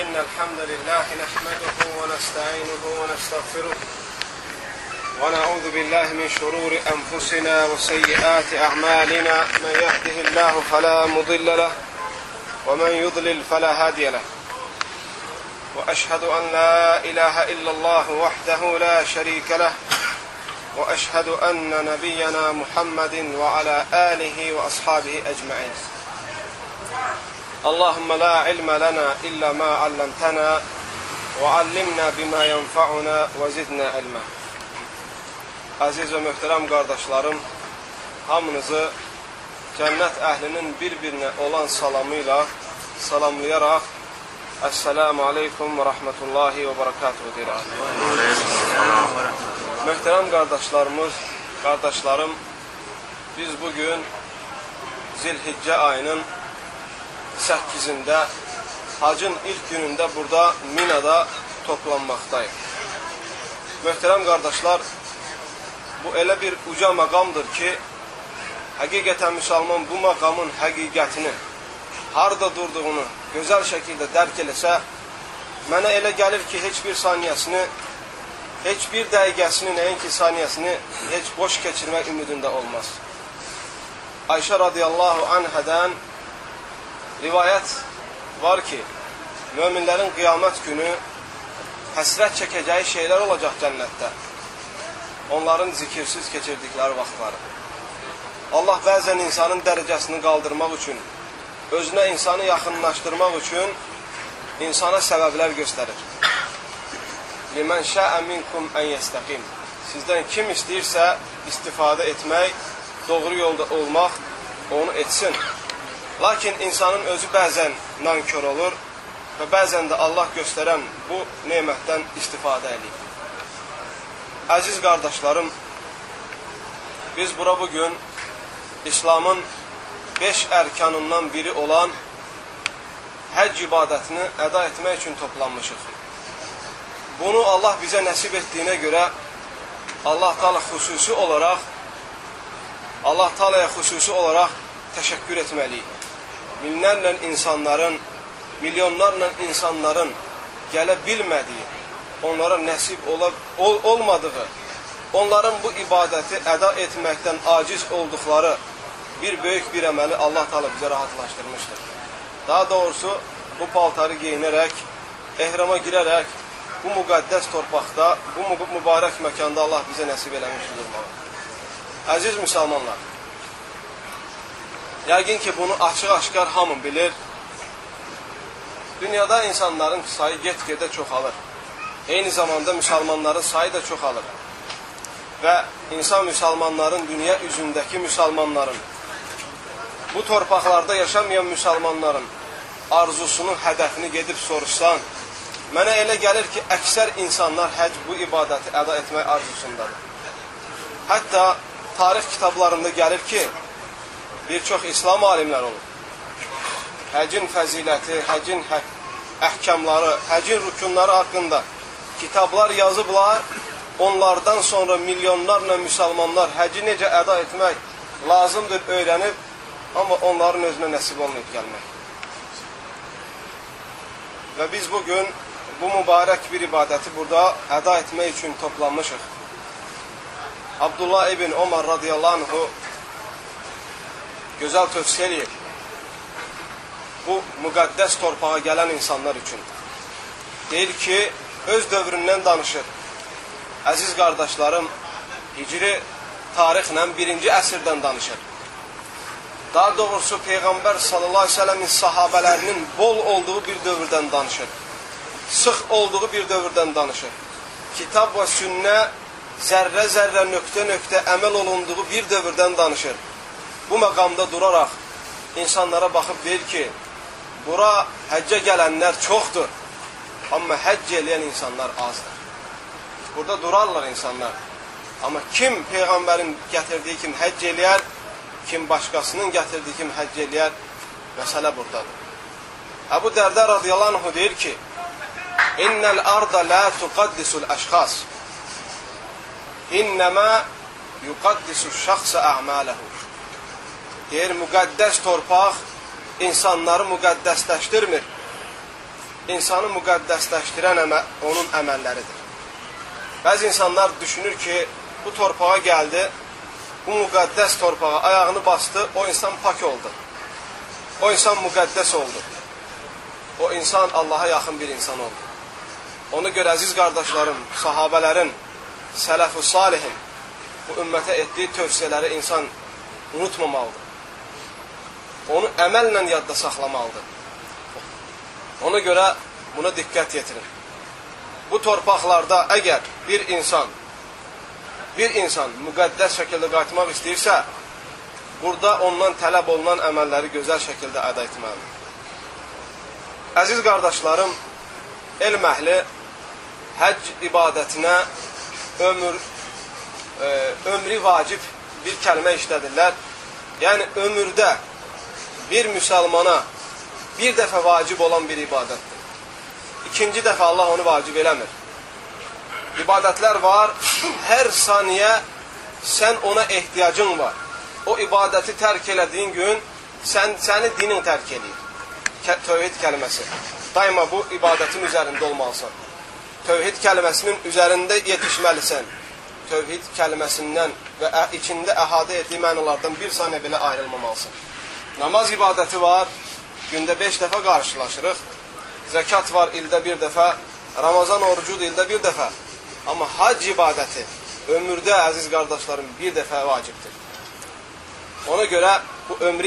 إن الحمد لله نحمده ونستعينه ونستغفره ونعوذ بالله من شرور أنفسنا وسيئات أعمالنا من يهده الله فلا مضل له ومن يضلل فلا هادي له وأشهد أن لا إله إلا الله وحده لا شريك له وأشهد أن نبينا محمد وعلى آله وأصحابه أجمعين اللهم لا علم لنا إلا ما علمتنا وعلمنا بما ينفعنا وزدنا علما. Aziz və möhtərəm qardaşlarım, hamınızı cənnət əhlinin bir-birinə olan salamıyla salamlayaraq Əssəlamu aleykum və rəhmətullahi və barakatuhu deyirəm. Möhtərəm qardaşlarım, biz bugün Zilhiccə ayının 8-də hacın ilk günündə burada Minada toplanmaqdayıq. Möhtərəm qardaşlar, bu elə bir uca məqamdır ki, həqiqətən müsəlman bu məqamın həqiqətini, harada durduğunu gözəl şəkildə dərk eləsə, mənə elə gəlir ki, heç bir saniyəsini, heç bir dəqiqəsini, nəinki saniyəsini heç boş keçirmək ümidində olmaz. Ayşə radiyallahu anhədən rivayət var ki, möminlərin qiyamət günü həsrət çəkəcəyi şeylər olacaq cənnətdə. Onların zikirsiz keçirdikləri vaxtları. Allah bəzən insanın dərəcəsini qaldırmaq üçün, özünə insanı yaxınlaşdırmaq üçün insana səbəblər göstərir. Limən şəə minkum ən yəstəqim. Sizdən kim istəyirsə istifadə etmək, doğru yolda olmaq, onu etsin. Lakin insanın özü bəzən nankör olur və bəzən də Allah göstərən bu nemətdən istifadə edir. Əziz qardaşlarım, biz bura bugün İslamın 5 ərkanından biri olan həcc ibadətini əda etmək üçün toplanmışıq. Bunu Allah bizə nəsib etdiyinə görə Allah Taala'ya xüsusi olaraq təşəkkür etməliyik. Minlərlə insanların, milyonlarla insanların gələ bilmədiyi, onlara nəsib olmadığı, onların bu ibadəti əda etməkdən aciz olduqları bir böyük bir əməli Allah Teala bizə rahatlaşdırmışdır. Daha doğrusu bu paltarı geyinərək, ehrama girərək, bu müqəddəs torpaqda, bu mübarək məkanda Allah bizə nəsib eləmişdir durmalı. Əziz müsəlmanlar, yəqin ki bunu açıq-aşkar hamı bilir. Dünyada insanların sayı get-gedə çoxalır. Eyni zamanda müsəlmanların sayı da çoxalır. Və insan müsəlmanların, dünya üzündəki müsəlmanların, bu torpaqlarda yaşamayan müsəlmanların arzusunun hədəfini gedib soruşsan, mənə elə gəlir ki, əksər insanlar həcc bu ibadəti əda etmək arzusundadır. Hətta tarix kitablarında gəlir ki, bir çox İslam alimlər olur. Həccin fəziləti, həccin əhkamları, həccin rükunları haqqında kitablar yazıblar, onlardan sonra milyonlarla müsəlmanlar həcci necə əda etmək lazımdır öyrənib, amma onların özünə nəsib olmayıb gəlmək. Və biz bugün bu mübarək bir ibadəti burada əda etmək üçün toplanmışıq. Abdullah ibn Omar radiyallahu anhu gözəl tövsiyə eləyir bu müqəddəs torpağa gələn insanlar üçün. Deyir ki, öz dövründən danışır. Əziz qardaşlarım, hicri tarixlə 1-ci əsrdən danışır. Daha doğrusu Peyğəmbər sallallahu aleyhi ve sellemin sahabələrinin bol olduğu bir dövrdən danışır. Sıx olduğu bir dövrdən danışır. Kitab və sünnə zərrə-zərrə, nöqtə-nöqtə əməl olunduğu bir dövrdən danışır. Bu məqamda duraraq insanlara baxıb deyir ki, bura həccə gələnlər çoxdur, amma həcc eləyən insanlar azdır. Burada durarlar insanlar. Amma kim Peyğəmbərin gətirdiyi kimi həcc eləyər, kim başqasının gətirdiyi kimi həcc eləyər, məsələ buradadır. Əbu Dərdə radiyallahu anh deyir ki, İnnəl arda la tuqaddisul əşxas, İnnəmə yuqaddisul şəxsə ə'mələhu. Deyir, müqəddəs torpaq insanları müqəddəsləşdirmir. insanı müqəddəsləşdirən onun əməlləridir. Bəzi insanlar düşünür ki, bu torpağa gəldi, bu müqəddəs torpağa ayağını bastı, o insan pak oldu. O insan müqəddəs oldu. O insan Allaha yaxın bir insan oldu. Ona görə əziz qardaşlarım, sahabələrin, sələf-ü salihin bu ümmətə etdiyi tövsiyələri insan unutmamalıdır. Onu əməllə yadda saxlamalıdır. Ona görə buna diqqət yetirin. Bu torpaqlarda əgər bir insan müqəddəs şəkildə qayıtmaq istəyirsə, burada ondan tələb olunan əməlləri gözəl şəkildə əda etməlidir. Əziz qardaşlarım, elm əhli həcc ibadətinə ömrü vacib bir kəlmə işlədirlər. Yəni, ömürdə bir müsəlmana bir dəfə vacib olan bir ibadətdir. İkinci dəfə Allah onu vacib eləmir. İbadətlər var, hər saniyə sən ona ehtiyacın var. O ibadəti tərk elədiyin gün səni dinin tərk edir. Tövhid kəlməsi. Daima bu ibadətin üzərində olmalısan. Tövhid kəlməsinin üzərində yetişməlisən. Tövhid kəlməsindən və içində əhadə etdiyi mənalardan bir saniyə belə ayrılmamalısın. Namaz ibadəti var, gündə 5 dəfə qarşılaşırıq. Zəkat var ildə bir dəfə, Ramazan orucudur ildə bir dəfə. Amma hac ibadəti ömürdə, əziz qardaşlarım, bir dəfə vacibdir. Ona görə bu ömrü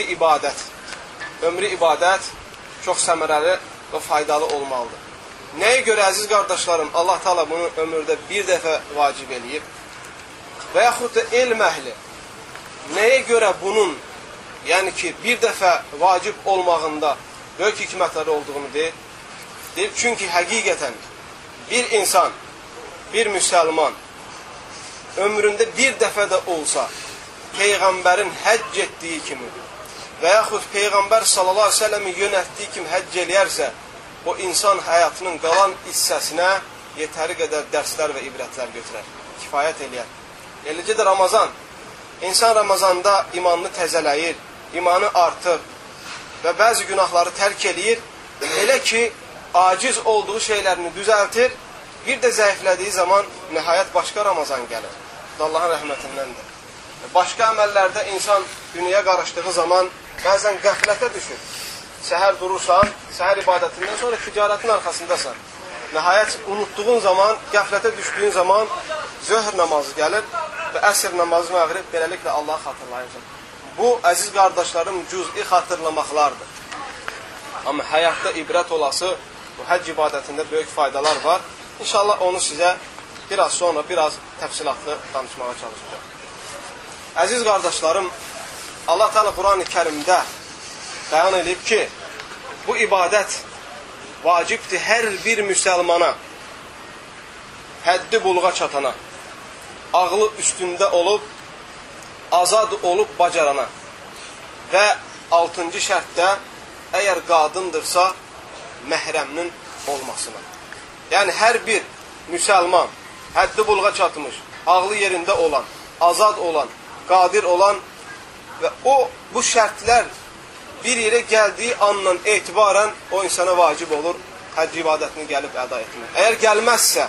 ibadət çox səmərəli və faydalı olmalıdır. Nəyə görə, əziz qardaşlarım, Allah Teala bunu ömürdə bir dəfə vacib eləyib? Və yaxud da elm əhli nəyə görə bunun, yəni ki, bir dəfə vacib olmağında böyük hikmətləri olduğunu deyir? Çünki həqiqətən bir insan, bir müsəlman ömründə bir dəfə də olsa Peyğəmbərin həcc etdiyi kimi və yaxud Peyğəmbər sallallahu aleyhi ve selləmi yönətdiyi kimi həcc eləyərsə, o insan həyatının qalan hissəsinə yetəri qədər dərslər və ibrətlər götürər, kifayət eləyər. Eləcə də Ramazan. İnsan Ramazanda imanını təzələyir, imanı artır və bəzi günahları tərk eləyir. Elə ki, aciz olduğu şeylərini düzəltir, bir də zəiflədiyi zaman nəhayət başqa Ramazan gəlir. Allahın rəhmətindəndir. Başqa əməllərdə insan dünyaya qarışdığı zaman bəzən qəflətə düşür. Səhər durursan, səhər ibadətindən sonra ticarətin arxasındasan. Nəhayət unutduğun zaman, qəflətə düşdüyün zaman zöhr namazı gəlir və əsr namazı məğrib beləliklə Allahı xatırlayırsan. Bu, əziz qardaşlarım, cüz'i xatırlamaqlardır. Amma həyatda ibrət olası bu həcc ibadətində böyük faydalar var. İnşallah onu sizə biraz sonra, biraz təfsilatlı danışmağa çalışacağım. Əziz qardaşlarım, Allah Teala Quran-ı Kərimdə bəyan edib ki, bu ibadət vacibdir hər bir müsəlmana, həddi buluğa çatana, ağlı üstündə olub, azad olub bacarana və 6-cı şərtdə əgər qadındırsa, məhrəminin olmasına. Yəni, hər bir müsəlman, həddi buluğa çatmış, ağlı yerində olan, azad olan, qadir olan və bu şərtlər bir yerə gəldiyi andan etibarən o insana vacib olur, həcc ibadətini gəlib əda etmək. Əgər gəlməzsə,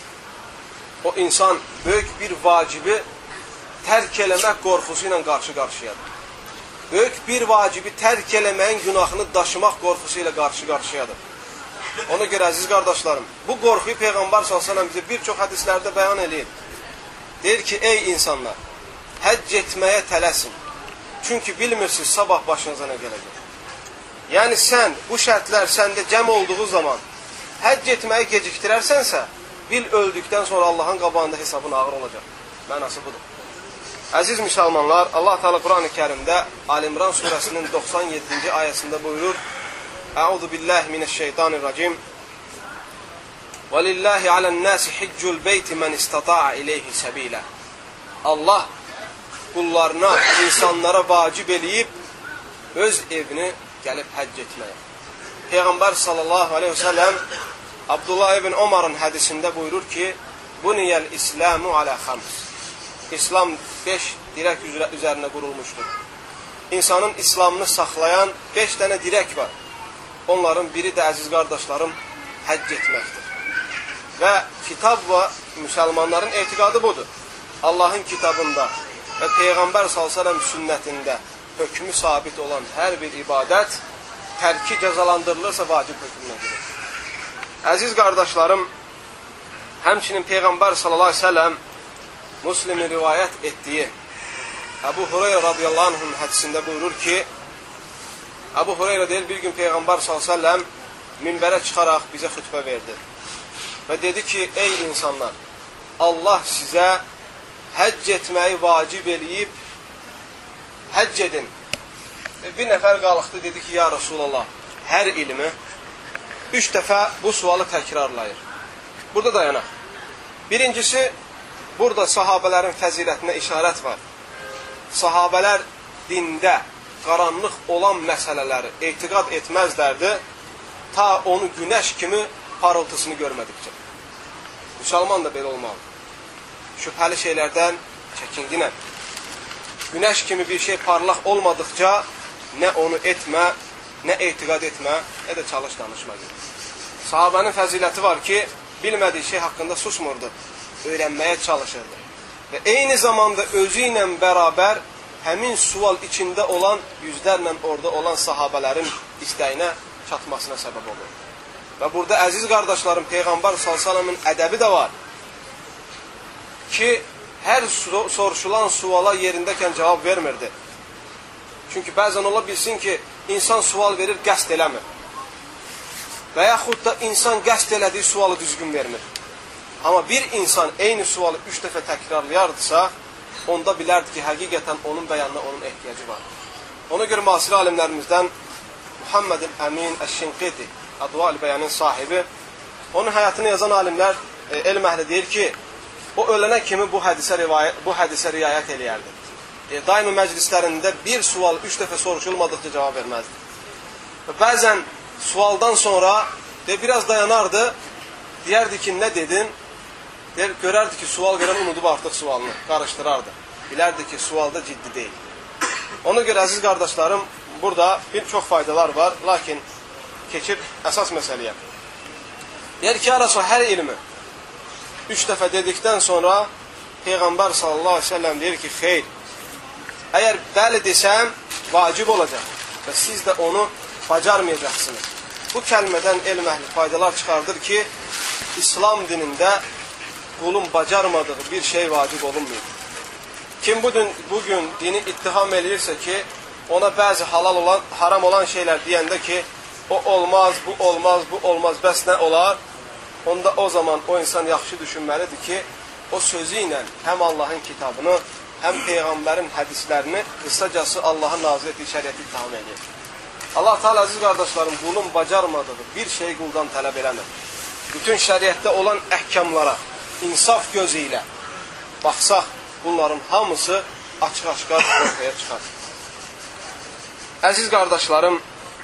o insan böyük bir vacibi tərk eləmək qorxusu ilə qarşı-qarşıyadır. Böyük bir vacibi tərk eləməyin günahını daşımaq qorxusu ilə qarşı-qarşıyadır. Ona görə, əziz qardaşlarım, bu qorxuyu Peyğəmbər s.ə.v bizə bir çox hədislərdə bəyan edir. Deyir ki, ey insanlar, həcc etməyə tələsin. Çünki bilmirsiniz, sabah başınıza nə gələcək. Yəni, sən, bu şərtlər səndə cəm olduğu zaman həcc etməyi gecikdirərsənsə, bil öldükdən sonra Allahın qabağında hesabın ağır olacaq. Mənası budur. Əziz müsəlmanlar, Allah Teala Quran-ı Kərimdə Al-İmran surəsinin 97-ci ayəsində buyurur: Əuzu billahi mineşşeytanirracim. Və lillahi alən-nasi hiccul beyti men istata'a ileyhi səbilə. Allah qullarına, insanlara vacib eləyib öz evini gəlib həcc etməyə. Peyğəmbər sallallahu aleyhi ve sellem Abdullah ibn Omar'ın hədisində buyurur ki, Buniyəl İslamu alə xams. İslam 5 dirək üzərinə qurulmuşdur. İnsanın İslamını saxlayan 5 dənə dirək var. Onların biri də, əziz qardaşlarım, həcc etməkdir. Və kitab və müsəlmanların etiqadı budur. Allahın kitabında və Peyğəmbər s.ə.v sünnətində hökmü sabit olan hər bir ibadət tərki cəzalandırılırsa vacib hökmünə girir. Əziz qardaşlarım, həmçinin Peyğəmbər s.ə.v Müslimin rivayət etdiyi Əbu Hureyra radiyallahu anh'ın hədisində buyurur ki, Əbu Hureyra deyir, bir gün Peyğəmbər s.ə.v minbərə çıxaraq bizə xütbə verdi və dedi ki, ey insanlar, Allah sizə həcc etməyi vacib eləyib, həcc edin. Bir nəfər qalıqdı, dedi ki, ya Rasulallah, hər ilmi 3 dəfə bu sualı təkrarlayır. Burada dayanaq. Birincisi, burada sahabələrin fəzilətinə işarət var. Sahabələr dində qaranlıq olan məsələləri etiqad etməzlərdi, ta onu günəş kimi parıltısını görmədikcə. Müsəlman da belə olmalı. Şübhəli şeylərdən çəkinginə. Günəş kimi bir şey parlaq olmadıqca nə onu etmə, nə etiqad etmə, nə də çalış danışma gibi. Sahabənin fəziləti var ki, bilmədiyi şey haqqında susmurdu, öyrənməyə çalışırdı. Və eyni zamanda özü ilə bərabər həmin sual içində olan, yüzlərlə orada olan sahabələrin istəyinə çatmasına səbəb olur. Və burada əziz qardaşlarım, Peyğəmbər s.ə.v-in ədəbi də var ki, hər soruşulan suala yerindəkən cavab vermirdi. Çünki bəzən ola bilsin ki, insan sual verir, qəsd eləmir. Və yaxud da insan qəsd elədiyi sualı düzgün vermir. Amma bir insan eyni sualı 3 dəfə təkrarlayardısa, onda bilərdi ki, həqiqətən onun bəyanına onun ehtiyacı var. Ona görə müasir alimlərimizdən Muhammed Əmin Əş-Şinqiti, Adva-ül Bəyanın sahibi, onun həyatını yazan alimlər, elm əhli deyir ki, o ölənə kimi bu hədisə riayət eləyərdi. Daimi məclislərində bir sual 3 dəfə soruşulmadıqca cavab verməzdi. Və bəzən sualdan sonra biraz dayanardı, deyərdi ki, nə dedin? Görərdi ki, sual verən unudub artıq sualını, qarışdırardı. Bilərdi ki, sualda ciddi deyil. Ona görə, əziz qardaşlarım, burada bir çox faydalar var, lakin keçib əsas məsələyə. Deyər ki, arası hər ilmi 3 dəfə dedikdən sonra Peyğəmbər s.ə.v deyir ki, xeyr, əgər bəli desəm, vacib olacaq və siz də onu bacarmayacaqsınız. Bu kəlmədən elm əhli faydalar çıxardır ki, İslam dinində qulun bacarmadığı bir şey vacib olunmuyor. Kim bugün dini ittiham eləyirsə ki, ona bəzi halal olan, haram olan şeylər deyəndə ki, o olmaz, bu olmaz, bu olmaz, bəs nə olar? Onda o zaman o insan yaxşı düşünməlidir ki, o sözü ilə həm Allahın kitabını, həm Peyğəmbərin hədislərini, qısacası Allahın nazil etdiyi şəriəti ittiham edir. Allah Teala əziz qardaşlarım, qulun bacarmadığı bir şey quldan tələb eləmir. Bütün şəriətdə olan əhkamlara insaf gözü ilə baxsaq, bunların hamısı açıq-aşkar ortaya çıxar. Əziz qardaşlarım,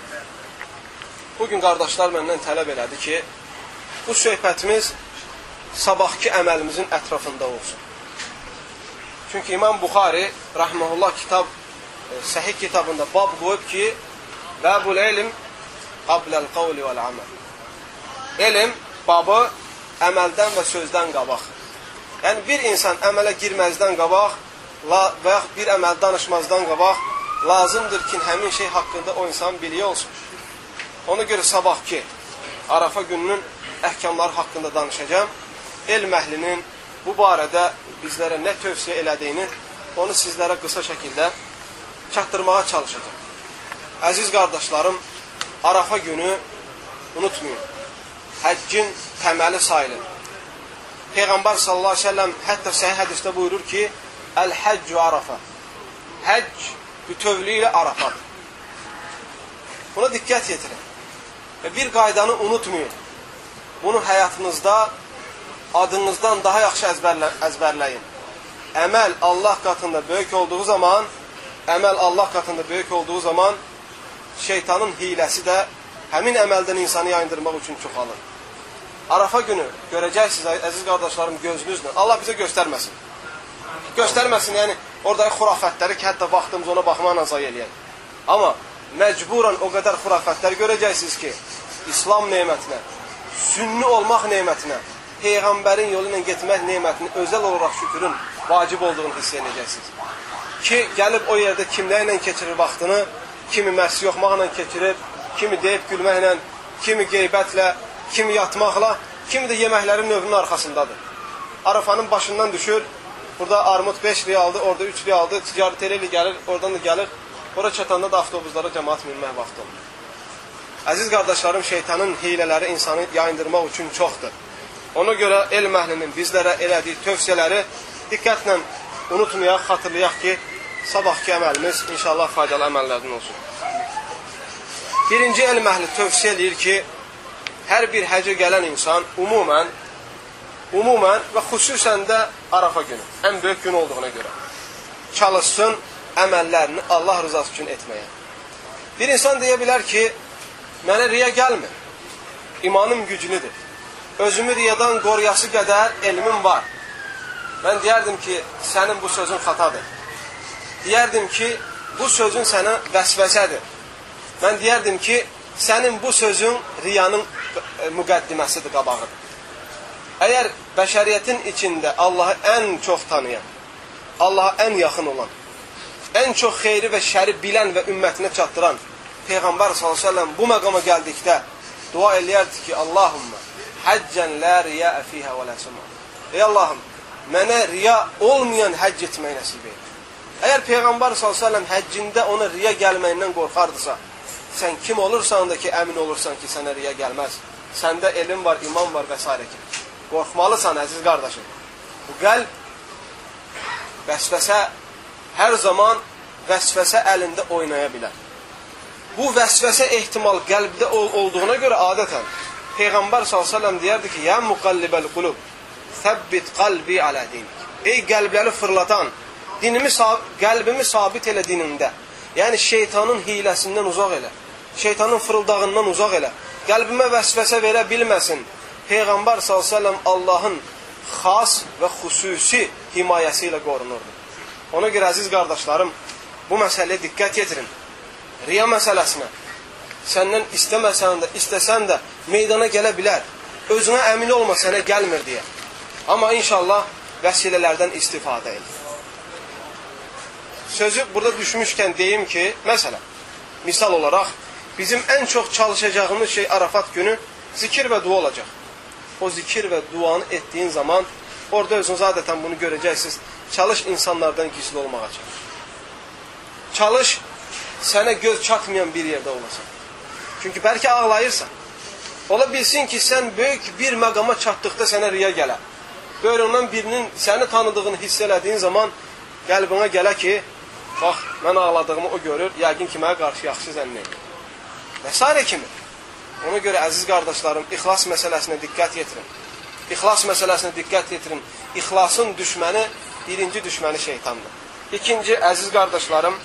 bugün qardaşlar məndən tələb elədi ki, bu söhbətimiz sabahki əməlimizin ətrafında olsun. Çünki İmam Buxari, rahmehullah Səhih kitabında bab qoyub ki, Bəbul elm qabləl qavli vəl-əməl. Elm babı əməldən və sözdən qabaq. Yəni, bir insan əmələ girməzdən qabaq və yaxud bir əməl danışmazdan qabaq lazımdır ki, həmin şey haqqında o insan biliyi olsun. Ona görə sabahki Arafa gününün əhkamları haqqında danışacağım. Elm əhlinin bu barədə bizlərə nə tövsiyə elədiyini onu sizlərə qısa şəkildə çatdırmağa çalışacağım. Əziz qardaşlarım, Arafa günü unutmayın, həccin təməli sayılır. Peyğəmbər s.ə.v hətta səhih hədisdə buyurur ki, Əl-həccu Arafa. Həcc bütövlüylə Arafadır. Buna diqqət yetirin. Və bir qaydanı unutmayın. Bunu həyatınızda adınızdan daha yaxşı əzbərləyin. Əməl Allah qatında böyük olduğu zaman şeytanın hiləsi də həmin əməldən insanı yayındırmaq üçün çoxalır. Arafa günü görəcəksiniz, əziz qardaşlarım, gözünüzlə. Allah bizə göstərməsin. Göstərməsin, yəni oradakı xurafətləri ki, hətta vaxtımız ona baxmaqla zayi eləyək. Amma məcburan o qədər xurafətlər görəcəksiniz ki, İslam nemətinə, sünni olmaq nemətinə, Peyğəmbərin yolu ilə getmək nemətini özəl olaraq şükürün vacib olduğunu hiss edəcəksiniz. Ki, gəlib o yerdə kimlərlə keçirir vaxtını, kimi məhsi yoxmaqla keçirir, kimi deyib gülməklə, kimi qeybətlə, kimi yatmaqla, kimi də yeməklərin növünün arxasındadır. Arafanın başından düşür, burada armud 5 riyaldır, orada 3 riyaldır, ticarət elə gəlir, oradan da gəlir, ora çatanda da avtobuslara cəmaat minmək vaxtı olur. Əziz qardaşlarım, şeytanın hiylələri insanı yayındırmaq üçün çoxdur. Ona görə elm əhlinin bizlərə elədiyi tövsiyələri diqqətlə unutmayaq, xatırlayaq ki, sabahki əməlimiz inşallah faydalı əməllərdən olsun. Birinci elm əhli tövsiyə edir ki, hər bir həcə gələn insan umumən və xüsusən də Arafa günü, ən böyük gün olduğuna görə çalışsın əməllərini Allah rızası üçün etməyə. Bir insan deyə bilər ki, mənə riya gəlmir, imanım güclüdür, özümü riyadan qoruyası qədər elmim var. Mən deyərdim ki, sənin bu sözün xatadır. Deyərdim ki, bu sözün sənə vəsvəsədir. Mən deyərdim ki, sənin bu sözün riyanın müqəddiməsidir, qabağıdır. Əgər bəşəriyyətin içində Allahı ən çox tanıyan, Allaha ən yaxın olan, ən çox xeyri və şəri bilən və ümmətinə çatdıran Peyğəmbər s.ə.v bu məqama gəldikdə dua eləyərdi ki, Allahümmə həccən lə riyəə fiyhə və lə səmə. Ey Allahım, mənə riya olmayan həcc etmək nəsib edir. Əgər Peyğəmbər s.ə.v həccində ona riya gəlməyindən qorxardısa, sən kim olursan da ki, əmin olursan ki, sənə riya gəlməz. Səndə elm var, iman var və s. ki. Qorxmalısan, əziz qardaşım. Bu qəlb vəsvəsə hər zaman vəsvəsə əlində oynaya bilər. Bu vəsvəsə ehtimal qəlbdə olduğuna görə adətən Peyğəmbər s.ə.v deyərdi ki, ya muqallibəl qulub, səbbit qalbi alə dinik. Ey qəlbləri fırlatan, qəlbimi sabit elə dinində. Yəni şeytanın hiləsindən uzaq elə, şeytanın fırıldağından uzaq elə. Qəlbimə vəsvəsə verə bilməsin. Peyğəmbər s.ə.v Allahın xas və xüsusi himayəsi ilə qorunurdu. Ona görə əziz qardaşlarım, bu məsələyə diqqət yetirin. Riya məsələsinə səndən istəməsən də, istəsən də meydana gələ bilər. Özünə əmin olma, sənə gəlmir deyə. Amma inşallah vəsilələrdən istifadə edin. Sözü burada düşmüşkən deyim ki, məsələn, misal olaraq, bizim ən çox çalışacağımız şey Arafat günü zikir və dua olacaq. O zikir və duanı etdiyin zaman, orada özünüz adətən bunu görəcəksiniz, çalış insanlardan gizli olmağa çalış. Çalış, sənə göz çatmayan bir yerdə olasan. Çünki bəlkə ağlayırsan. Ola bilsin ki, sən böyük bir məqama çatdıqda sənə riya gələ. Böyle ondan birinin səni tanıdığını hiss elədiyin zaman qəlbinə gələ ki, bax, mən ağladığımı o görür, yəqin ki, mənə qarşı yaxşı zənn edir. Və s. kimi. Ona görə əziz qardaşlarım, ixlas məsələsinə diqqət yetirin. İxlas məsələsinə diqqət yetirin. İxlasın düşməni, birinci düşməni şeytandır. İkinci, əziz qardaşlarım,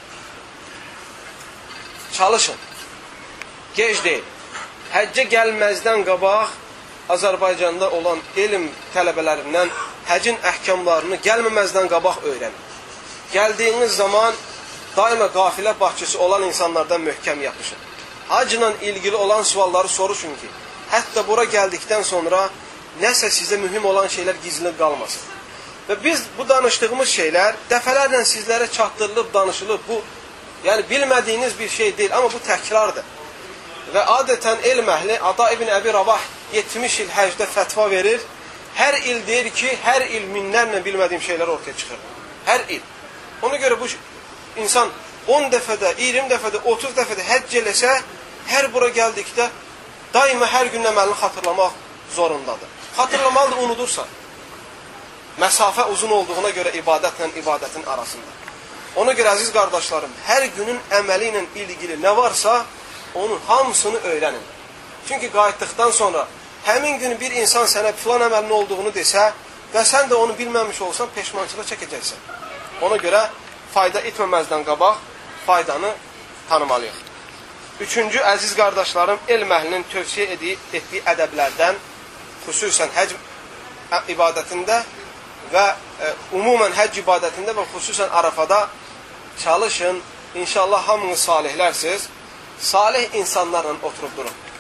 çalışın. Gec deyil. Həccə gəlməzdən qabaq Azərbaycanda olan elm tələbələrindən həccin əhkamlarını gəlməməzdən qabaq öyrənin. Gəldiyiniz zaman daima qafilə başçısı olan insanlardan möhkəm yapışın. Hacla ilgili olan sualları soruşun ki, hətta bura gəldikdən sonra nəsə sizə mühüm olan şeylər gizli qalmasın. Və biz bu danışdığımız şeylər dəfələrlə sizlərə çatdırılıb, danışılıb. Bu, yəni bilmədiyiniz bir şey deyil, amma bu təkrardır. Və adətən elm əhli, Ata ibn Əbi Rabah 70 il həcdə fətva verir. Hər il deyir ki, hər il minlərlə bilmədiyim şeylər ortaya çıxır. Hər il. Ona görə bu insan 10 dəfədə, 20 dəfədə, 30 dəfədə həcc eləsə, hər bura gəldikdə daima hər gün əməlini xatırlamaq zorundadır. Xatırlamalıdır, unudursa. Məsafə uzun olduğuna görə ibadətlə ibadətin arasında. Ona görə əziz qardaşlarım, hər günün əməli ilə ilgili nə varsa, onun hamısını öyrənin. Çünki qayıtdıqdan sonra həmin gün bir insan sənə filan əməlin olduğunu desə və sən də onu bilməmiş olsan, peşmançılıq çəkəcəksən. Ona görə fayda etməməzdən qabaq faydanı tanımalıyıq. Üçüncü, əziz qardaşlarım, elm əhlinin tövsiyə etdiyi ədəblərdən, xüsusən həcc ibadətində və umumən həcc ibadətində və xüsusən Arafada çalışın, inşallah hamınız salihlərsiniz, salih insanlarla oturub durun.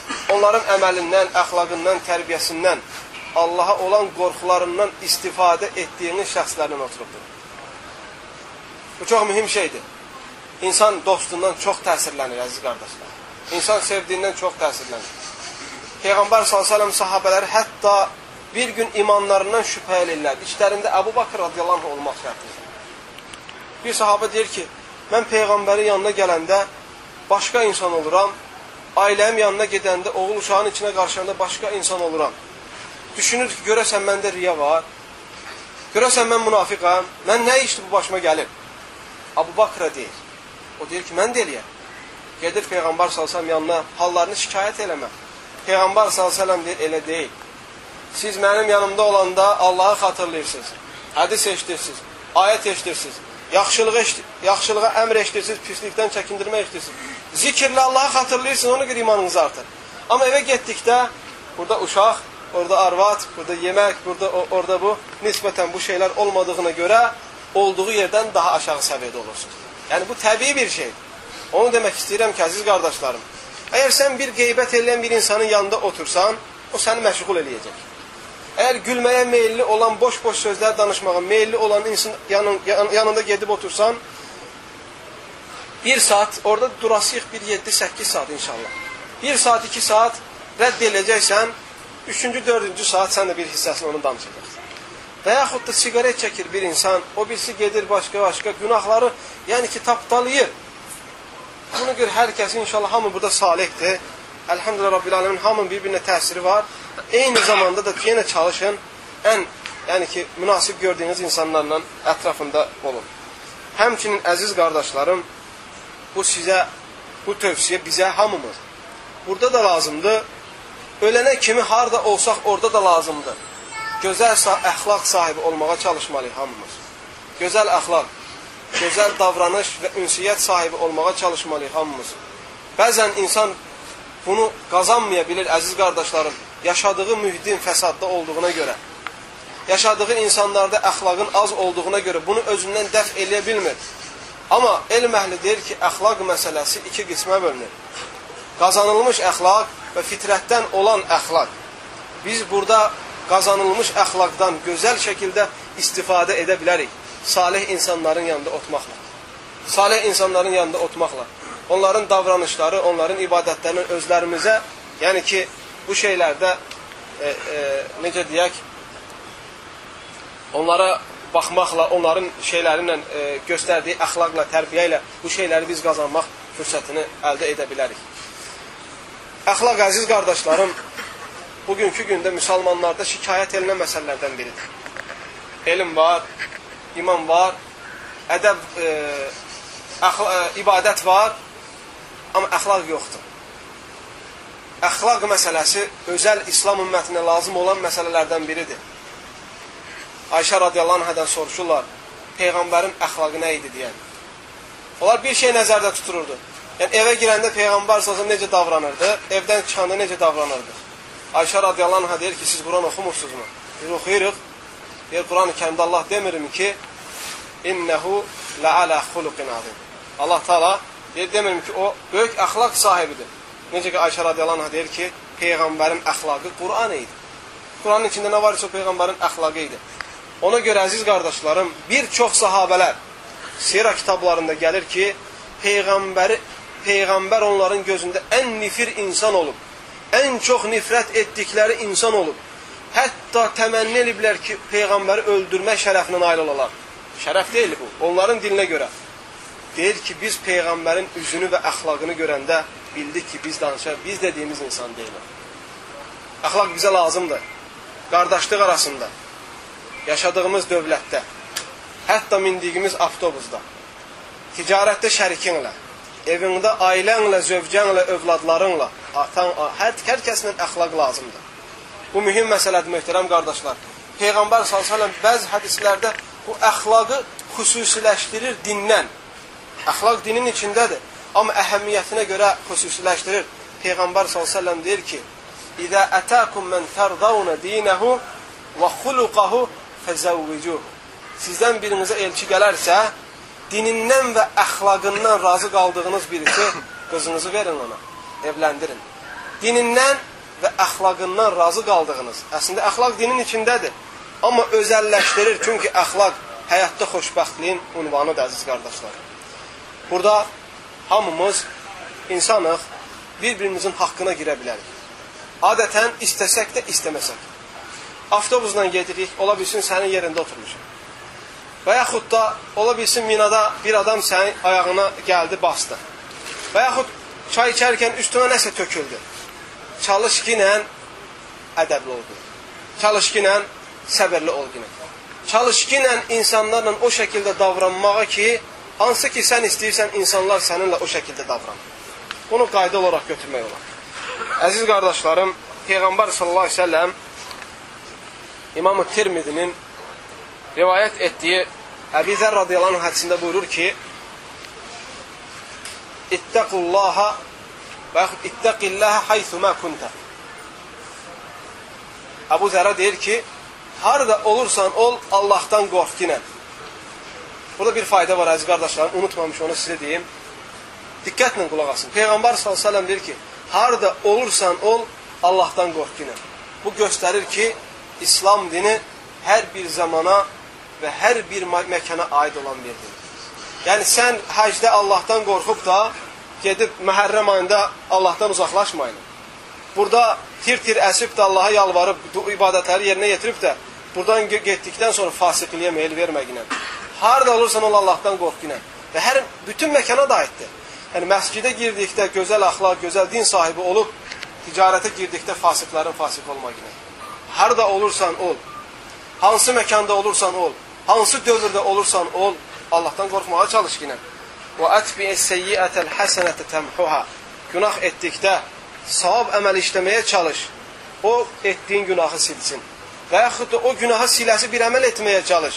onların əməlindən, əxlaqından, tərbiyəsindən, Allaha olan qorxularından istifadə etdiyiniz şəxslərlə oturubdur. Bu çox mühüm şeydir. İnsan dostundan çox təsirlənir, əziz qardaşlar. İnsan sevdiyindən çox təsirlənir. Peyğəmbər s.ə.v sahabələri hətta bir gün imanlarından şübhə edirlər. İçlərində Əbu Bakır radiyallahu anh olmaq şərtidir. Bir sahabə deyir ki, mən Peyğəmbərin yanına gələndə başqa insan oluram, ailəm yanına gedəndə, oğul uşağın içinə qarşıanda başqa insan oluram. Düşünür ki, görəsən məndə riya var, görəsən mən münafiqəm, mən nə işdir bu başıma gəlir? Əbu Bakr'a deyir. O deyir ki, mən də eləyəm. Gedir Peyğəmbər s.ə.v yanına, hallarını şikayət eləmə. Peyğəmbər s.ə.v deyir, elə deyil. Siz mənim yanımda olanda Allahı xatırlayırsınız, hədis eşitirsiniz, ayət eşitirsiniz, yaxşılığa əmr eşitirsiniz, pislikdən çəkindirmək eşitirsiniz. Zikirlə Allahı xatırlayırsınız, ona görə imanınız artır. Amma evə getdikdə, burada uşaq, orada arvad, burada yemək, orada bu, nisbətən bu şeylər olmadığına görə olduğu yerdən daha aşağı səviyyədə olursunuz. Yəni bu təbii bir şeydir. Onu demək istəyirəm ki, əziz qardaşlarım, əgər sən bir qeybət edən bir insanın yanında otursan, o səni məşğul eləyəcək. Əgər gülməyə meyilli olan, boş-boş sözlər danışmağa meyilli olan insan yanında gedib otursan, bir saat, orada durasıyıq bir 7-8 saat inşallah. 1 saat, 2 saat rədd eləyəcəksən, 3-cü, 4-cü saat sən də bir hissəsini onu danışacaqsın. Və yaxud da sigaret çəkir bir insan, o birisi gedir başqa günahları, yəni ki, tapdalayır. Buna görə hər kəs inşallah hamı burada salihdir. Elhamdülillah Rabbil Alemin, hamının bir-birinə təsiri var. Eyni zamanda da yenə çalışın, yəni ki, münasib gördüyünüz insanlarla ətrafında olun. Həmçinin əziz qardaşlarım, bu tövsiyə bizə hamımız. Burada da lazımdır. Ölənə kimi harada olsaq orada da lazımdır. Gözəl əxlaq sahibi olmağa çalışmalıyıq hamımız. Gözəl əxlaq, gözəl davranış və ünsiyyət sahibi olmağa çalışmalıyıq hamımız. Bəzən insan bunu qazanmaya bilir, əziz qardaşlarım, yaşadığı mühitin fəsadda olduğuna görə, yaşadığı insanlarda əxlaqın az olduğuna görə bunu özündən dəf eləyə bilmir. Amma elm əhli deyir ki, əxlaq məsələsi 2 qismə bölünür. Qazanılmış əxlaq və fitrətdən olan əxlaq. Biz burada qazanılmış əxlaqdan gözəl şəkildə istifadə edə bilərik. Salih insanların yanında otmaqla. Salih insanların yanında otmaqla. Onların davranışları, onların ibadətlərinin özlərimizə, yəni ki, bu şeylərdə, necə deyək, onlara baxmaqla, onların şeylərinlə, göstərdiyi əxlaqla, tərbiyə ilə bu şeyləri biz qazanmaq fürsətini əldə edə bilərik. Əxlaq, əziz qardaşlarım, bugünkü gündə müsəlmanlarda şikayət edilən məsələlərdən biridir. Elm var, iman var, ədəb, ibadət var, amma əxlaq yoxdur. Əxlaq məsələsi özəl İslam ümmətinə lazım olan məsələlərdən biridir. Ayşə radiyallahu anhadan soruşurlar, Peyğəmbərin əxlaqı nə idi deyən. Onlar bir şey nəzərdə tutururdu. Yəni evə girəndə Peyğəmbər sallallahu necə davranırdı, evdən çıxanda necə davranırdı. Ayşə radiyallahu anha deyir ki, siz Quran oxumursunuzmu? Biz oxuyuruq. Deyir, Quran-ı Kərimdə Allah demirim ki, İnnehu la'ala xuluqin azim. Allah Teala deyir, demirim ki, o böyük əxlaq sahibidir. Necə ki, Ayşə radiyallahu anha deyir ki, Peyğəmbərin əxlaqı Quran idi. Quranın içində nə var ise o Peyğəmbərin əxlaqı idi. Ona görə əziz qardaşlarım, bir çox sahabələr sira kitablarında gəlir ki, Peyğəmbər onların gözündə ən nifir insan olub, ən çox nifrət etdikləri insan olub. Hətta təmənni ediblər ki, Peyğəmbəri öldürmək şərəfinə nail olalar. Şərəf deyil bu, onların dilinə görə. Deyir ki, biz Peyğəmbərin üzünü və əxlaqını görəndə bildik ki, biz dediyimiz insan deyilir. Əxlaq bizə lazımdır. Qardaşlıq arasında, yaşadığımız dövlətdə, hətta mindiyimiz avtobusda, ticarətdə şərikinlə, evində ailənlə, zövcənlə, övladlarınla, hər kəslə əxlaq lazımdır. Bu mühim məsələdir, möhtərəm qardaşlar. Peyğəmbər s.ə.v bəzi hədislərdə bu əxlaqı xüsusiləşdirir dindən. Əxlaq dinin içindədir, amma əhəmiyyətinə görə xüsusiləşdirir. Peyğəmbər s.ə.v deyir ki, İzə ətəkum mən tərdavuna dinəhu və xuluqahu fəzəvvicuhu. Sizdən birinizə elçi gələrsə, dinindən və əxlaqından razı qaldığınız birisi, qızınızı verin ona, evləndirin. dinindən və əxlaqından razı qaldığınız. Əslində, əxlaq dinin içindədir. Amma özəlləşdirir. Çünki əxlaq həyatda xoşbəxtliyin unvanıdır, əziz qardaşlar. Burada hamımız insanıq, bir-birimizin haqqına girə bilərik. Adətən istəsək də, istəməsək. Avtobusla gedirik, ola bilsin sənin yerində oturmuşum. Və yaxud da, ola bilsin minada bir adam sənin ayağına gəldi, bastı. Və yaxud çay içərkən üstünə nəsə töküldü. Çalış ki, ilə ədəbli oldu. Çalış ki, ilə səbirli oldu. Çalış ki, ilə insanlarla o şəkildə davranmağa ki, hansı ki, sən istəyirsən, insanlar səninlə o şəkildə davranır. Bunu qayda olaraq götürmək olar. Əziz qardaşlarım, Peyğəmbər sallallahu aleyhi ve sellem İmam-ı Tirmidinin rivayət etdiyi Əbi Zər radiyallahu anh hədisində buyurur ki, İttəqullaha və yaxud İttəqillaha haythumə kuntə. Əbu Zərə deyir ki, harada olursan ol, Allahdan qorx ki, ilə. Burada bir fayda var əziz qardaşlarım, unutmamış onu sizə deyim. Diqqətlə qulaq asın. Peyğəmbər sallallahu aleyhi ve sellem deyir ki, harada olursan ol, Allahdan qorx ki, ilə. Bu göstərir ki, İslam dini hər bir zamana və hər bir məkana aid olan bir din. Yəni sən həcdə Allahdan qorxub da gedib Məhərrəm ayında Allahdan uzaqlaşmayın. Burada tir-tir əsib də Allaha yalvarıb ibadətləri yerinə yetirib də buradan getdikdən sonra fasiqliyə meyil verməyinə. Harada olursan ol Allahdan qorxunə. Və hər bütün məkana da aiddir. Yəni məscidə girdikdə gözəl əxlaq, gözəl din sahibi olub ticarətə girdikdə fasiqlərin fasiq olmağına. Harada olursan ol, hansı məkanda olursan ol, hansı dövrdə olursan ol, Allahdan qorxmağa çalış yine. Və atbi'is seyyi'atel hasenete temhuha. Günah etdikdə savab əməl işləməyə çalış. O etdiyin günahı silsin. Və yaxud da o günahı siləsi bir əməl etməyə çalış.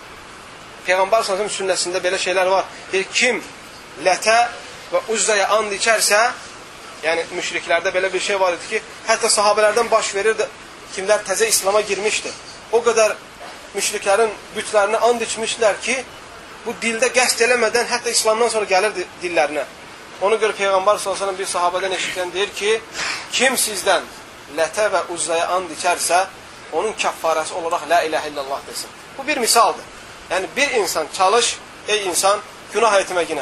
Peyğəmbər sallallahu sünnəsində belə şeylər var. Kim lətə və uzzaya and içərsə, yəni müşriklərdə belə bir şey var idi ki, hətta sahabələrdən baş verirdi, kimlər təzə İslam'a girmişdi. O qədər müşriklərin bütlərinə and içmişlər ki, bu dildə qəsd eləmədən hətta İslamdan sonra gəlirdi dillərinə. Ona görə Peyğəmbər sallallahu bir sahabədən eşitlən deyir ki, kim sizdən lətə və uzzaya and içərsə, onun kəffarəsi olaraq la ilahe illallah desin. Bu bir misaldır. Yəni bir insan çalış, ey insan, günah etməklə.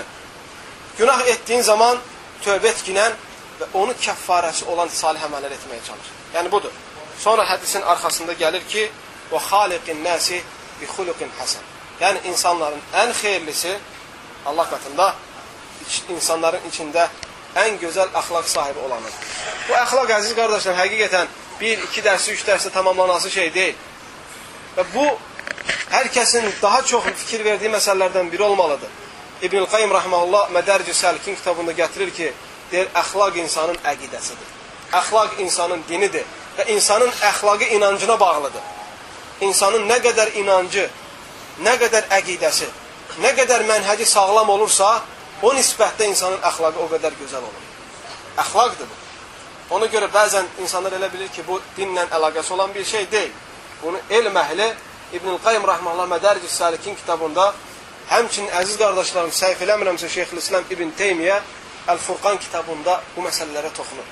Günah etdiyin zaman tövbə etkinə və onun kəffarəsi olan salih əməllər etməyə çalış. Yəni budur. Sonra hədisin arxasında gəlir ki, və xaliqin nəsi bi xuluqin həsən. Yəni insanların ən xeyirlisi Allah qatında insanların içində ən gözəl əxlaq sahibi olanır. Bu əxlaq əziz qardaşlar həqiqətən 1, 2 dərsi, 3 dərsi tamamlanası şey deyil. Və bu hər kəsin daha çox fikir verdiyi məsələlərdən biri olmalıdır. İbn-i Qayyim rahmanullah Mədərc-i Səlikin kitabında gətirir ki, deyir, əxlaq insanın əqidəsidir. Əxlaq insanın dinidir və insanın əxlaqı inancına bağlıdır. İnsanın nə qədər inancı, nə qədər əqidəsi, nə qədər mənhəci sağlam olursa, o nisbətdə insanın əxlaqı o qədər gözəl olur. Əxlaqdır bu. Ona görə bəzən insanlar elə bilir ki, bu dinlə əlaqəsi olan bir şey deyil. Bunu elm əhli İbn-i Qayyim rahmanullah Mədərc-i Səlikin kitabında, həmçinin əziz qardaşlarım, səhv eləmirəmsə Şeyxülislam İbn Teymiyyə Əl-Furqan kitabında bu məsələlərə toxunur.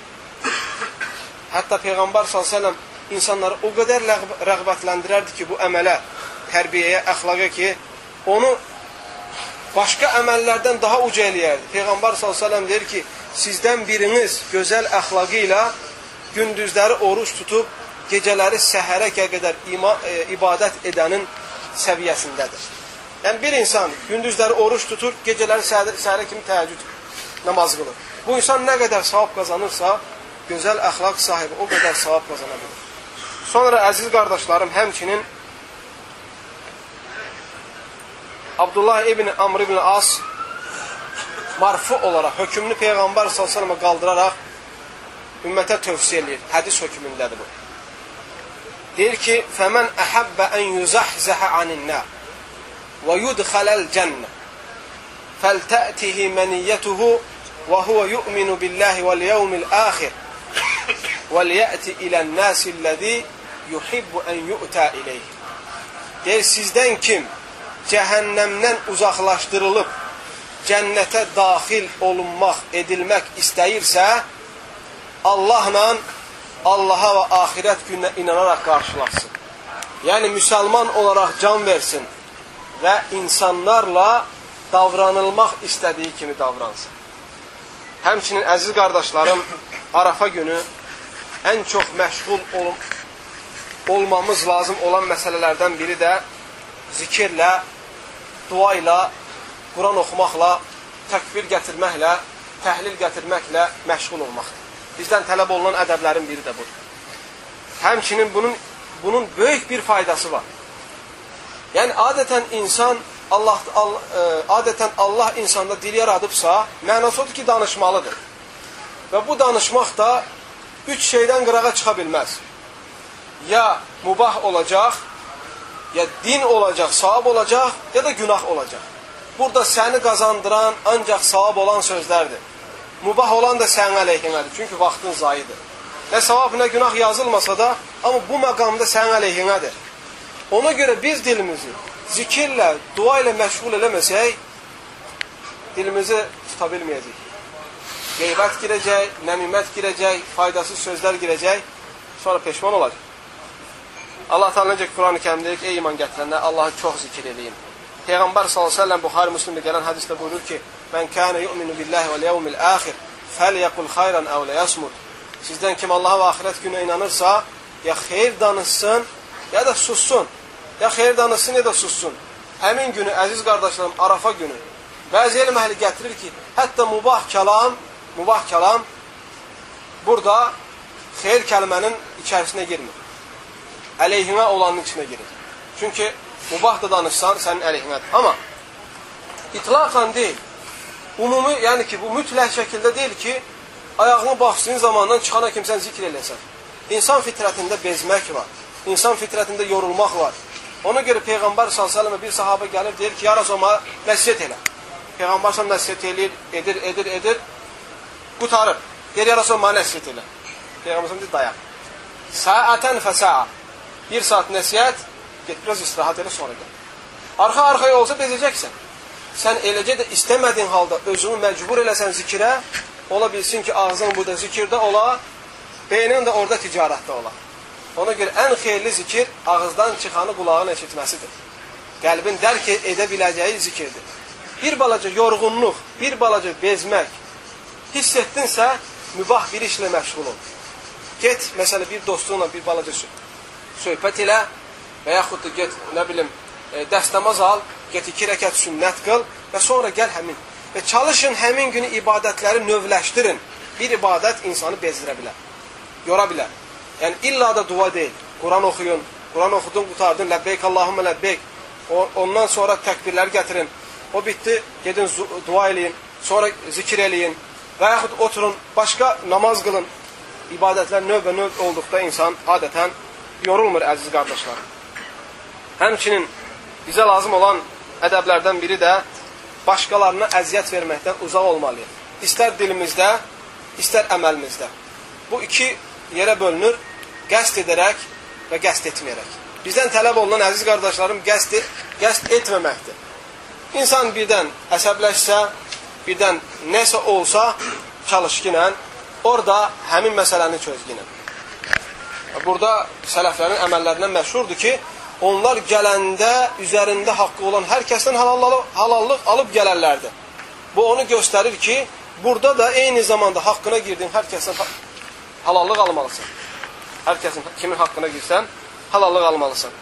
Hətta Peyğəmbər s.ə.v insanları o qədər rəğbətləndirərdi ki, bu əmələ, tərbiyəyə, əxlaqa ki, onu başqa əməllərdən daha uca eləyərdi. Peyğəmbər s.ə.v deyir ki, sizdən biriniz gözəl əxlaqı ilə gündüzləri oruç tutub, gecələri səhərə qədər ibadət edənin səviyyəsindədir. Yəni bir insan gündüzləri oruç tutur, gecələri səhərə kimi təəccüd namaz qılır. Bu insan nə qədər savab qazanırsa, gözəl əxlaq sahibi o qədər savab qazana bilir. Sonra əziz qardaşlarım, həmçinin Abdullah ibn Amr ibn As marfu olaraq hökmünü Peyğəmbər s.ə.və qaldıraraq ümmətə tövsiyə edir. Hədis hökmündədir bu. Deyir ki, فَمَنْ أَحَبَّ أَنْ يُزَحْزَحَ عَنِ النَّارِ وَيُدْخَلَ الْجَنَّةِ فَلْتَأْتِهِ مَنِيَّتُهُ وَهُوَ يُؤْمِنُ بِاللَّهِ وَالْيَوْمِ الْآخِرِ وَلْيَأْتِ إِلَى النَّاسِ الَّذِي يُحِبُّ أَنْ يُؤْتَى إِلَيْهِ. Deyir, sizdən kim cəhənnəmdən uzaqlaşdırılıb cənnətə daxil olunmaq, edilmək istəyirsə, Allahla, Allaha və axirət gününə inanaraq qarşılasın. Yəni, müsəlman olaraq can versin və insanlarla davranılmaq istədiyi kimi davransın. Həmçinin, əziz qardaşlarım, Arafa günü ən çox məşğul olmamız lazım olan məsələlərdən biri də zikirlə, dua ilə, Quran oxumaqla, təkbir gətirməklə, təhlil gətirməklə məşğul olmaqdır. Bizdən tələb olunan ədəblərin biri də budur. Həmçinin bunun böyük bir faydası var. Yəni, adətən Allah insanda dil yaradıbsa, mənası odur ki, danışmalıdır. Və bu danışmaq da üç şeydən qırağa çıxa bilməz. Ya mubah olacaq, ya din olacaq, savab olacaq, ya da günah olacaq. Burada səni qazandıran ancaq savab olan sözlərdir. Mubah olan da sənin əleyhinədir, çünki vaxtın zayidir. Nə savab, nə günah yazılmasa da, amma bu məqamda sənin əleyhinədir. Ona görə biz dilimizi zikirlə, dua ilə məşğul eləməsək, dilimizi tuta bilməyəcək. Qeybət girəcək, nəmimət girəcək, faydasız sözlər girəcək, sonra peşman olacaq. Allah Teala necə Quran-ı Kərimdə deyir ki, ey iman gətirənlər, Allahı çox zikir edin. Peyğəmbər s.ə.v Buxari Müslimdə gələn hədisdə buyurur ki, mən kənə yu'minu billahi vəl yevmil əxir fəlyəqul xayran əv ləyəsmud. Sizdən kim Allaha və axirət günə inanırsa, ya xeyir danışsın, ya da sussun. Ya xeyir danışsın, ya da sussun. Həmin günü, əziz qardaşlarım, Arafa günü, bəzi elm əhli gətirir ki, hətta mubah kəlam burada xeyir kəlmənin içərisinə girmir. Əleyhinə olanın içinə girir. Çünki mubah da danışsan, sənin əleyhinədir. Amma itlaqan deyil, umumi, yəni ki, bu mütləq şəkildə deyil ki, ayağını baxsın zamandan çıxana kimsən zikr eləsən. İnsan fitrətində bezmək var. İnsan fitrətində yorulmaq var. Ona görə Peyğəmbər s.ə.və bir sahabə gəlir, deyir ki, ya Rasulullah, nəsiyyət elə. Peyğəmbər s.ə.və nəsiyyət edir, qutarır. Deyir, ya Rasulullah, nəsiyyət elə. Peyğəmbər s.ə.və deyir, dayan. Səətən fəsəə. Bir saat nəsiyyət, get biraz istirahat elə, sonra gəl. Arxa-arxaya olsa bezəcəksən. Sən eləcə də istəmədiyin halda özünü məcbur eləsən zikirə, ola bilsin ki, ağzın burada zikirdə ola, beynin də orada ticarətdə ola. Ona görə ən xeyirli zikir ağızdan çıxanı qulağın eşitməsidir. Qəlbin dərk edə biləcəyi zikirdir. Bir balaca yorğunluq, bir balaca bezmək hiss etdinsə, mübah bir işlə məşğul ol. Get, məsələ bir dostunla bir balaca söhbət elə və yaxud da get, nə bilim, dəstəmaz al, get 2 rəkət sünnət qıl və sonra gəl həmin. Və çalışın həmin günü ibadətləri növləşdirin. Bir ibadət insanı bezdirə bilər, yora bilər. Yəni, illa da dua deyil. Quran oxuyun, Quran oxudun, qutardın, ləbbeyk, Allahümmə ləbbeyk. Ondan sonra təkbirlər gətirin. O bitdi, gedin dua eləyin, sonra zikir eləyin və yaxud oturun, başqa namaz qılın. İbadətlər növ olduqda insan adətən yorulmur, əziz qardaşlar. Həmçinin bizə lazım olan ədəblərdən biri də başqalarına əziyyət verməkdən uzaq olmalıyıq. İstər dilimizdə, istər əməlimizdə. Bu iki yerə bölünür, qəsd edərək və qəsd etməyərək. Bizdən tələb olunan, əziz qardaşlarım, qəsd etməməkdir. İnsan birdən əsəbləşsə, birdən nəsə olsa, çalışqınə, orada həmin məsələni çözgünə. Burada sələflərin əməllərindən məşhurdur ki, onlar gələndə üzərində haqqı olan hər kəsdən halallıq alıb gələrlərdi. Bu onu göstərir ki, burada da eyni zamanda haqqına girdiyin hər kəsdən halallıq almalısan. Hər kəsin kimin haqqına girsən, halallıq almalısan.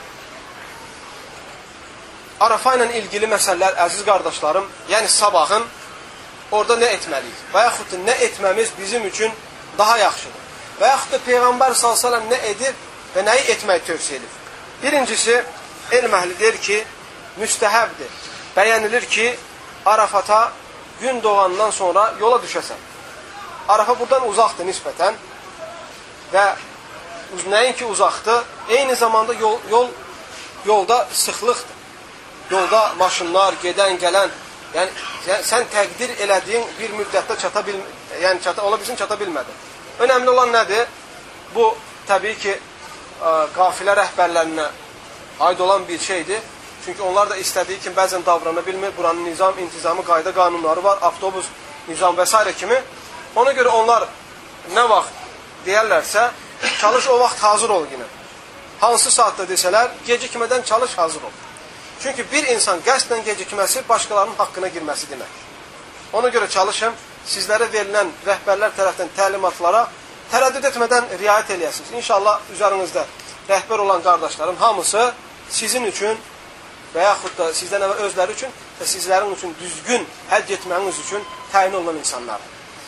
Arafa ilə ilgili məsələlər, əziz qardaşlarım, yəni sabahın orada nə etməliyik? Və yaxud da nə etməmiz bizim üçün daha yaxşıdır? Və yaxud da Peyğəmbər s.ə.v nə edir və nəyi etməyi tövsiyə edir? Birincisi, elm əhli deyir ki, müstəhəbdir. Bəyənilir ki, Arafata gün doğandan sonra yola düşəsən. Arafa buradan uzaqdır nisbətən və nəinki uzaqdır, eyni zamanda yolda sıxlıqdır. Yolda maşınlar, gedən, gələn, yəni sən təqdir elədiyin bir müddətdə ola bilsin çata bilmədin. Önəmli olan nədir? Bu, təbii ki, qafilə rəhbərlərinə aid olan bir şeydir. Çünki onlar da istədiyi kimi bəzən davrana bilmir. Buranın nizam, intizamı, qayda qanunları var, avtobus, nizam və s. kimi. Ona görə onlar nə vaxt deyərlərsə, çalış o vaxt hazır ol yine. Hansı saatda desələr, gecikmədən çalış, hazır ol. Çünki bir insan qəsdən gecikməsi başqalarının haqqına girməsi demək. Ona görə çalışın, sizlərə verilən rəhbərlər tərəfdən təlimatlara tərəddüd etmədən riayət eləyəsiniz. İnşallah üzərinizdə rəhbər olan qardaşların hamısı sizin üçün və yaxud da sizdən əvvəl özləri üçün və sizlərin üçün düzgün həcc etməniz üçün təyin olunan insanlardır.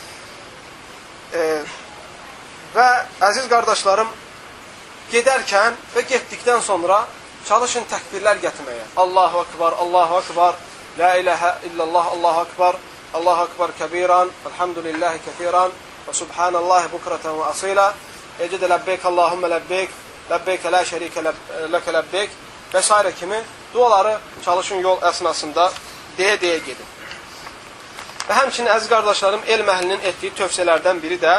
Və əziz qardaşlarım, gedərkən və getdikdən sonra çalışın təkbirlər gətirməyə. Allahu Akbar, Allahu Akbar, La ilahə illallah, Allahu Akbar, Allahu Akbar kəbiran, Elhamdülillahi kəfiran və Subhanallahi bukratan və asila, Ecədə ləbbeyk, Allahümmə ləbbeyk, Ləbbeyk la şərikə ləkə ləbbeyk və s. kimi duaları çalışın yol əsnasında deyə gedin. Və həmçinin əziz qardaşlarım, elm əhlinin etdiyi tövsiyələrdən biri də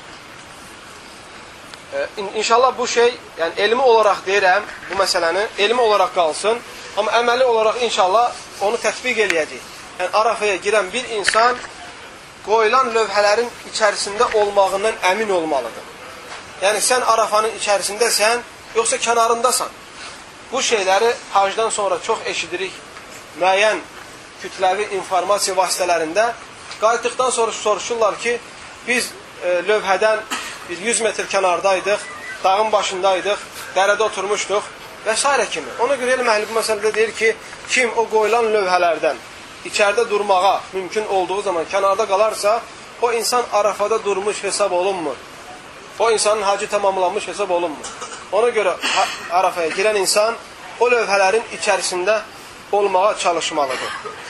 İnşallah bu şey, yəni elmi olaraq deyirəm, bu məsələni elmi olaraq qalsın, amma əməli olaraq inşallah onu tətbiq eləyəcək. Yəni Arafaya girən bir insan qoyulan lövhələrin içərisində olmağından əmin olmalıdır. Yəni sən Arafanın içərisindəsən, yoxsa kənarındasan. Bu şeyləri hacdan sonra çox eşidirik. Müəyyən kütləvi informasiya vasitələrində qayıtdıqdan sonra soruşurlar ki, biz lövhədən 100 metr kənardaydıq, dağın başındaydıq, dərədə oturmuşduq və s. kimi. Ona görə elm əhli bu məsələdə deyir ki, kim o qoyulan lövhələrdən içəridə durmağa mümkün olduğu zaman kənarda qalarsa, o insan Arafada durmuş hesab olunmur. O insanın hacı tamamlanmış hesab olunmur. Ona görə Arafaya girən insan o lövhələrin içərisində olmağa çalışmalıdır.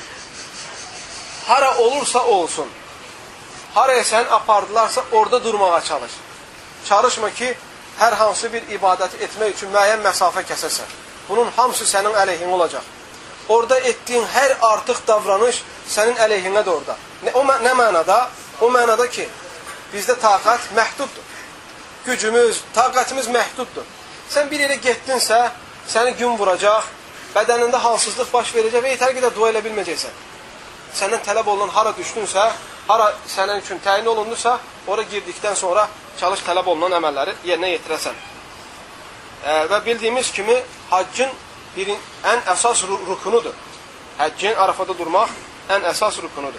Hara olursa olsun, haraya sən apardılarsa orada durmağa çalış. Çalışma ki, hər hansı bir ibadəti etmək üçün müəyyən məsafə kəsəsən. Bunun hamısı sənin əleyhin olacaq. Orada etdiyin hər artıq davranış sənin əleyhinədir orada. Nə mənada? O mənada ki, bizdə taqat məhduddur. Gücümüz, taqatımız məhduddur. Sən bir yerə getdinsə, səni gün vuracaq, bədənində halsızlıq baş verəcək və yetər qədər dua elə bilməyəcəksən. Səndən tələb olunan hara düşdünsə, hara sənin üçün təyin olundusa, ora girdikdən sonra çalış tələb olunan əməlləri yerinə yetirəsən. Və bildiyimiz kimi, haccın ən əsas rukunudur. Həccin Arafada durmaq ən əsas rukunudur.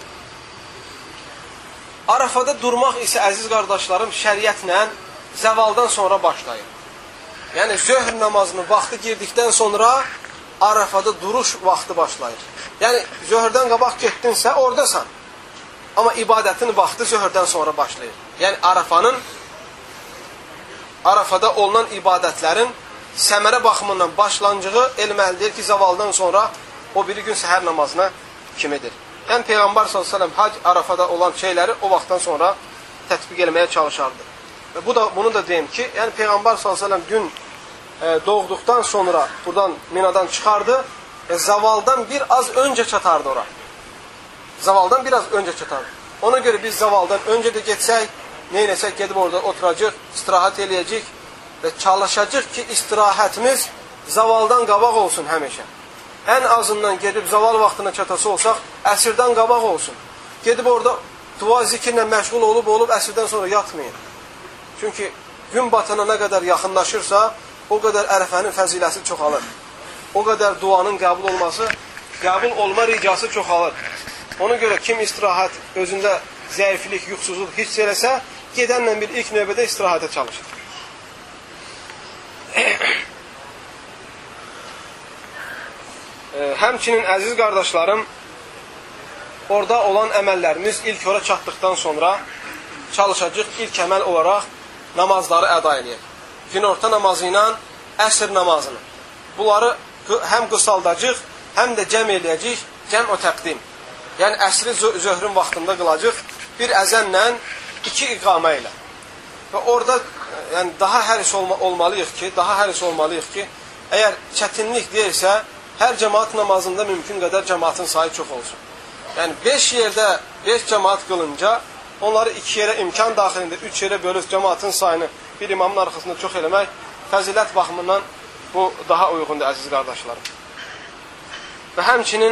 Arafada durmaq isə, əziz qardaşlarım, şəriətlə zəvaldan sonra başlayır. Yəni, zöhr namazının vaxtı girdikdən sonra Arafada duruş vaxtı başlayır. Yəni, zöhrdən qabaq getdinsə, oradasan. Amma ibadətin vaxtı zöhrdən sonra başlayır. Yəni, Arafada olunan ibadətlərin səmərə baxımından başlanıcığı elm əldə edir ki, zavaldan sonra o biri gün səhər namazına kimidir. Yəni, Peyğəmbər s.ə.v hac Arafada olan şeyləri o vaxtdan sonra tətbiq eləməyə çalışardı. Və bunu da deyim ki, yəni Peyğəmbər s.ə.v gün doğduqdan sonra buradan Minadan çıxardı və zavaldan bir az öncə çatardı ora. Zavaldan biraz öncə çatardı. Ona görə biz zavaldan öncə də getsək, neynəsək, gedib orada oturacaq, istirahat eləyəcək və çalışacaq ki, istirahətimiz zavaldan qabaq olsun həmişə. Ən azından gedib zaval vaxtına çatası olsaq, əsrdən qabaq olsun. Gedib orada dua zikirlə məşğul olub əsrdən sonra yatmayın. Çünki gün batana nə qədər yaxınlaşırsa, o qədər ərəfənin fəziləsi çoxalır. O qədər duanın qəbul olma ricası çoxalır. Ona görə kim istirahət özündə zəiflik, yuxsuzluq hiss eləsə, gedənlə bir ilk növbədə istirahətə çalışır. Həmçinin əziz qardaşlarım, orada olan əməllərimiz ilk ora çatdıqdan sonra çalışacaq ilk əməl olaraq namazları əda eləyək. Günorta namazı ilə əsr namazını. Bunları həm qısaldacaq, həm də cəm eləyəcək, cəm o təqdim. Yəni əsri zöhrün vaxtında qılacaq bir əzənlə, 2 iqamə ilə. Və orada yəni, daha həris olmalıyıq ki, əgər çətinlik deyilsə, hər cəmaat namazında mümkün qədər cəmaatın sayı çox olsun. Yəni 5 yerdə 5 cəmaat qılınca, onları 2 yerə imkan daxilində 3 yerə bölüb cəmaatın sayını bir imamın arxasında çox eləmək, fəzilət baxımından bu daha uyğundur, əziz qardaşlarım. Və həmçinin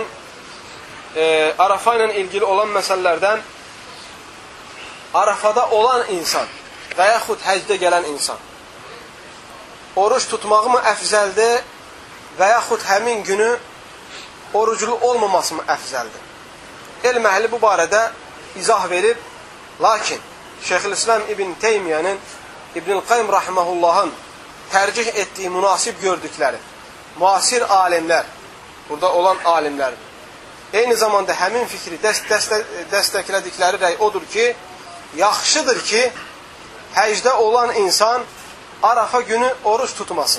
Arafa ilə ilgili olan məsələlərdən Arafada olan insan, və yaxud həcdə gələn insan oruç tutmağı mı əfzəldir və yaxud həmin günü oruclu olmaması mı əfzəldir? Elm əhli bu barədə izah verib, lakin Şeyxülislam İbn Teymiyənin, İbn-i Qayyim Rahiməhullahın tərcih etdiyi, münasib gördükləri müasir alimlər, burada olan alimlər, eyni zamanda həmin fikri dəstəklədikləri rəy odur ki, yaxşıdır ki, həcdə olan insan Arafa günü oruç tutmasın.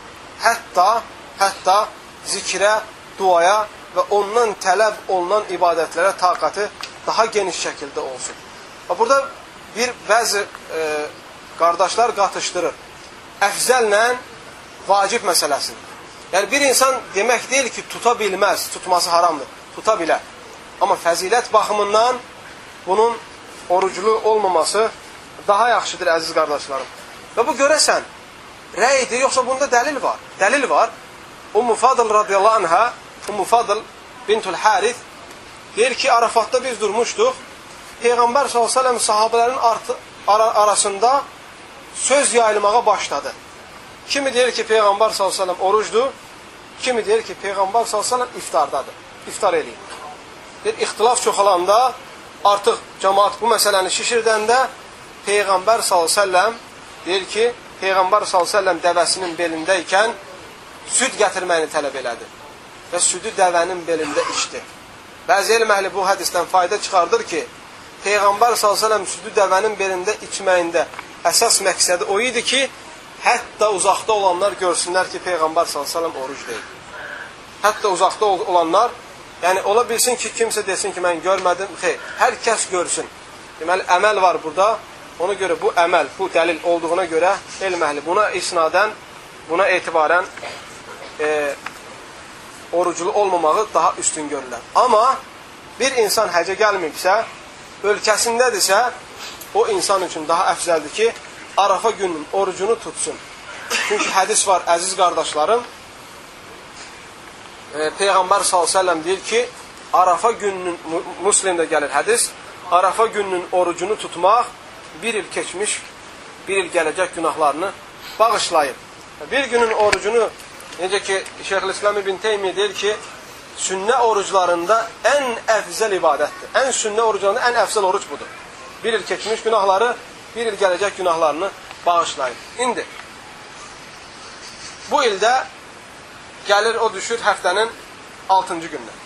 Hətta zikrə, duaya və ondan tələb olunan ibadətlərə taqatı daha geniş şəkildə olsun. Burada bəzi qardaşlar qatışdırır. Əfzəllə vacib məsələsini. Yəni, bir insan demək deyil ki, tuta bilməz, tutması haramdır, tuta bilər. Amma fəzilət baxımından bunun oruclu olmaması daha yaxşıdır, əziz qardaşlarım. Və bu görəsən, rəydir, yoxsa bunda dəlil var. Dəlil var. Ummu Fadıl radiyallahu anhə, Ummu Fadıl bintul Harith deyir ki, Arafatda biz durmuşduq. Peyğəmbər s.ə.v sahabələrin arasında söz yayılmağa başladı. Kimi deyir ki, Peyğəmbər s.ə.v orucdur, kimi deyir ki, Peyğəmbər s.ə.v iftardadır, iftar eləyir. Bir ixtilaf çoxalanda, artıq cəmaat bu məsələni şişirdəndə, Peyğəmbər s.ə.v deyir ki, Peyğəmbər s.ə.v dəvəsinin belindəykən süd gətirməyini tələb elədi və südü dəvənin belində içdi. Bəzi elm əhli bu hədisdən fayda çıxardır ki, Peyğəmbər s.ə.v südü dəvənin belində içməyində əsas məqsədi o idi ki, hətta uzaqda olanlar görsünlər ki, Peyğəmbər s.ə.v oruc deyil. Hətta uzaqda olanlar, yəni ola bilsin ki, kimsə desin ki, mən görmədim, xeyr, hər kəs görsün. Deməli, əməl var burada, ona görə bu əməl, bu dəlil olduğuna görə elm əhli buna isnadən, buna etibarən oruclu olmamağı daha üstün görürlər. Amma bir insan həcə gəlməyibsə, ölkəsindədirsə, o insan üçün daha əfzəldir ki, Arafa gününün orucunu tutsun. Çünki hədis var, əziz qardaşlarım, Peyğəmbər s.ə.v deyir ki, Arafa gününün, Müslimdə gəlir hədis, Arafa gününün orucunu tutmaq bir il keçmiş, bir il gələcək günahlarını bağışlayır. Bir günün orucunu, necə ki, Şeyxülislam İbn Teymiyyə deyir ki, sünnə oruclarında ən əfzəl ibadətdir. Ən sünnə oruclarında ən əfzəl oruc budur. Bir il keçmiş günahları, bir il gələcək günahlarını bağışlayır. İndi, bu ildə gəlir, o düşür həftənin 6-cı gündən.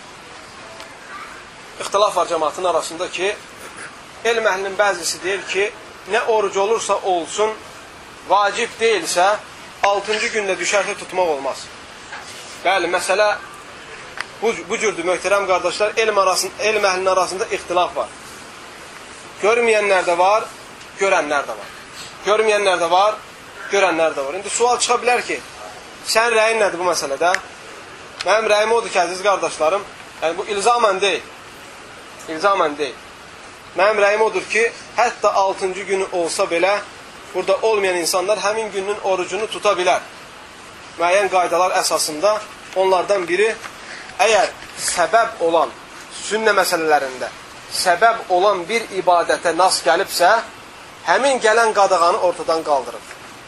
İxtilaf var cəmaatın arasında ki, elm əhlinin bəzisi deyir ki, nə oruc olursa olsun, vacib deyilsə, 6-cı gündə düşərsə tutmaq olmaz. Bəli, məsələ bu cürdür, möhtərəm qardaşlar, elm əhlinin arasında ixtilaf var. Görməyənlər də var, görənlər də var. Görməyənlər də var, görənlər də var. İndi sual çıxa bilər ki, sən rəyin nədir bu məsələdə? Mənim rəyim odur ki, əziz qardaşlarım, yəni bu ilzamən deyil. İlzamən deyil. Mənim rəyim odur ki, hətta 6-cı günü olsa belə, burada olmayan insanlar həmin günün orucunu tuta bilər. Müəyyən qaydalar əsasında onlardan biri, əgər səbəb olan, sünnə məsələlərində, səbəb olan bir ibadətə nas gəlibsə, həmin gələn qadağanı ortadan qaldırır.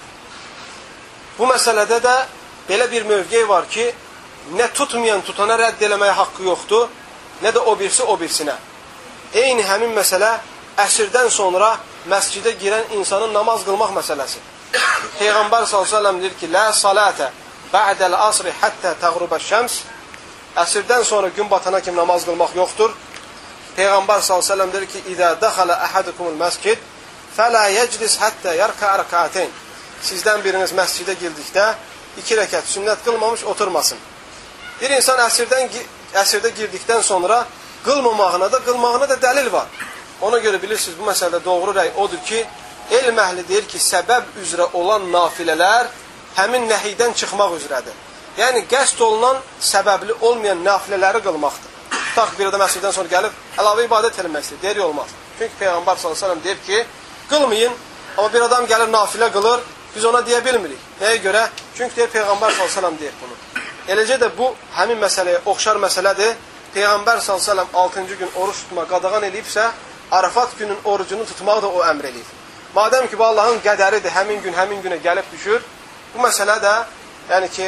Bu məsələdə də belə bir mövqe var ki, nə tutmayan tutana rədd eləməyə haqqı yoxdur, nə də o birisi o birisinə. Eyni həmin məsələ əsrdən sonra məscidə girən insanın namaz qılmaq məsələsi. Peyğəmbər s.ə.v deyir ki, Lə salətə bə'dəl asri həttə təğrubə şəms. Əsrdən sonra gün batana kimi namaz qılmaq yoxdur. Peyğəmbər s.ə.v deyir ki, İdə dəxələ əhədukumul məscid fələ yəclis həttə yərkə ərkəəteyn. Sizdən biriniz məscidə girdikdə 2 rəkət sünnət qılmamış oturmasın. Bir insan əsrdə girdikdən sonra qılmamağına da dəlil var. Ona görə bilirsiniz, bu məsələdə doğru rəy odur ki, elm əhli deyir ki, səbəb üzrə olan nafilələr həmin nəhiydən çıxmaq üzrədir. Yəni, qəsd olunan, səbəbli olmayan nafilələri qılmaqdır. Tutaq bir adam əsrdən sonra gəlib, əlavə ibadət eləmək istəyir, deyir, olmaz. Çünki Peyğəmbər s.ə.v deyir ki, qılmayın, amma bir adam gəlir nafilə qılır, biz ona deyə bilmirik. Nəyə görə? Çünki deyir, Peyğəmbər s.ə.v deyir bunu. Eləcə də bu, həmin məsələyə oxşar məsələdir. Peyğəmbər s.ə.v 6-cı gün oruç tutma qadağan eləyibsə, Arafat günün orucunu tutmaq da o əmr eləyir. madəm ki, bu Allahın qədəridir, həmin gün, həmin günə gəlib düşür, bu məsələ də, yəni ki,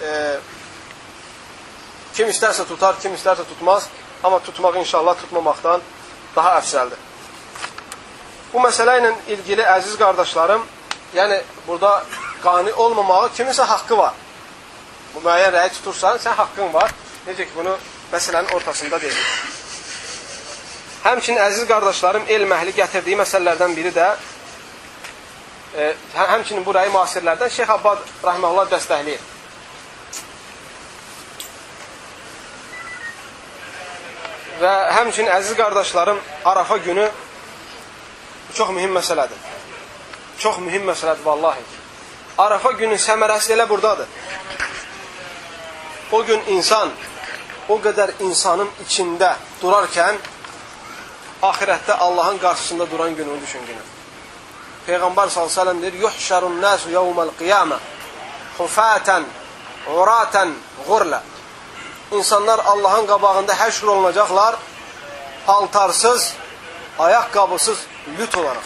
kim istərsə tutar, kim istərsə tutmaz, amma tutmaq inşallah tutmamaqdan daha əfsəldir. Bu məsələ ilə ilgili əziz qardaşlarım, yəni burada qani olmamağı kiminsə haqqı var. Bu müəyyən rəy tutursan, sən haqqın var. Necə ki, bunu məsələnin ortasında deyilir. Həmçinin əziz qardaşlarım, elm əhli gətirdiyi məsələlərdən biri də, həmçinin bu rəyi müasirlərdən Şeyx Abbad rahməhullah dəstəkləyir. Və həmçinin əziz qardaşlarım, Arafa günü çox mühüm məsələdir. Çox mühüm məsələdir, vallahi. Arafa günün səmərəsi elə buradadır. O gün insan, o qədər insanın içində durarkən, ahirətdə Allahın qarşısında duran gününü düşün günü. Peyğəmbər s.ə.v deyir, yuhşərun nəsu yevməl qiyamə, hufətən, uratən,ğurlə. İnsanlar Allahın qabağında həşr olunacaqlar, paltarsız, ayaqqabısız, lüt olaraq.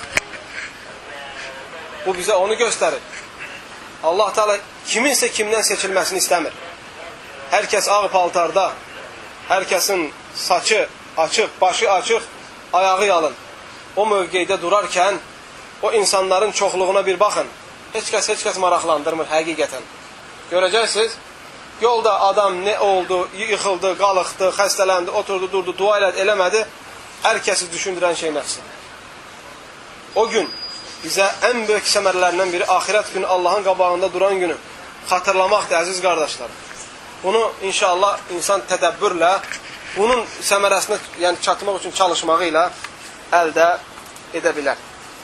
Bu bizə onu göstərir. Allah Teala kiminsə kimdən seçilməsini istəmir. Hər kəs ağ paltarda, hər kəsin saçı açıq, başı açıq, ayağı yalın. O mövqeydə durarkən, o insanların çoxluğuna bir baxın. Heç kəs maraqlandırmır həqiqətən. Görəcəksiniz, yolda adam nə oldu, yıxıldı, qalıqdı, xəstələndi, oturdu, durdu, dua eləmədi, hər kəsi düşündürən şey nəfsi. O gün bizə ən böyük səmərlərindən biri axirət günü, Allahın qabağında duran günü xatırlamaqdır, əziz qardaşlarım. Bunu inşallah insan tədəbbürlə, bunun səmərəsinə çatmaq üçün çalışmağı ilə əldə edə bilər.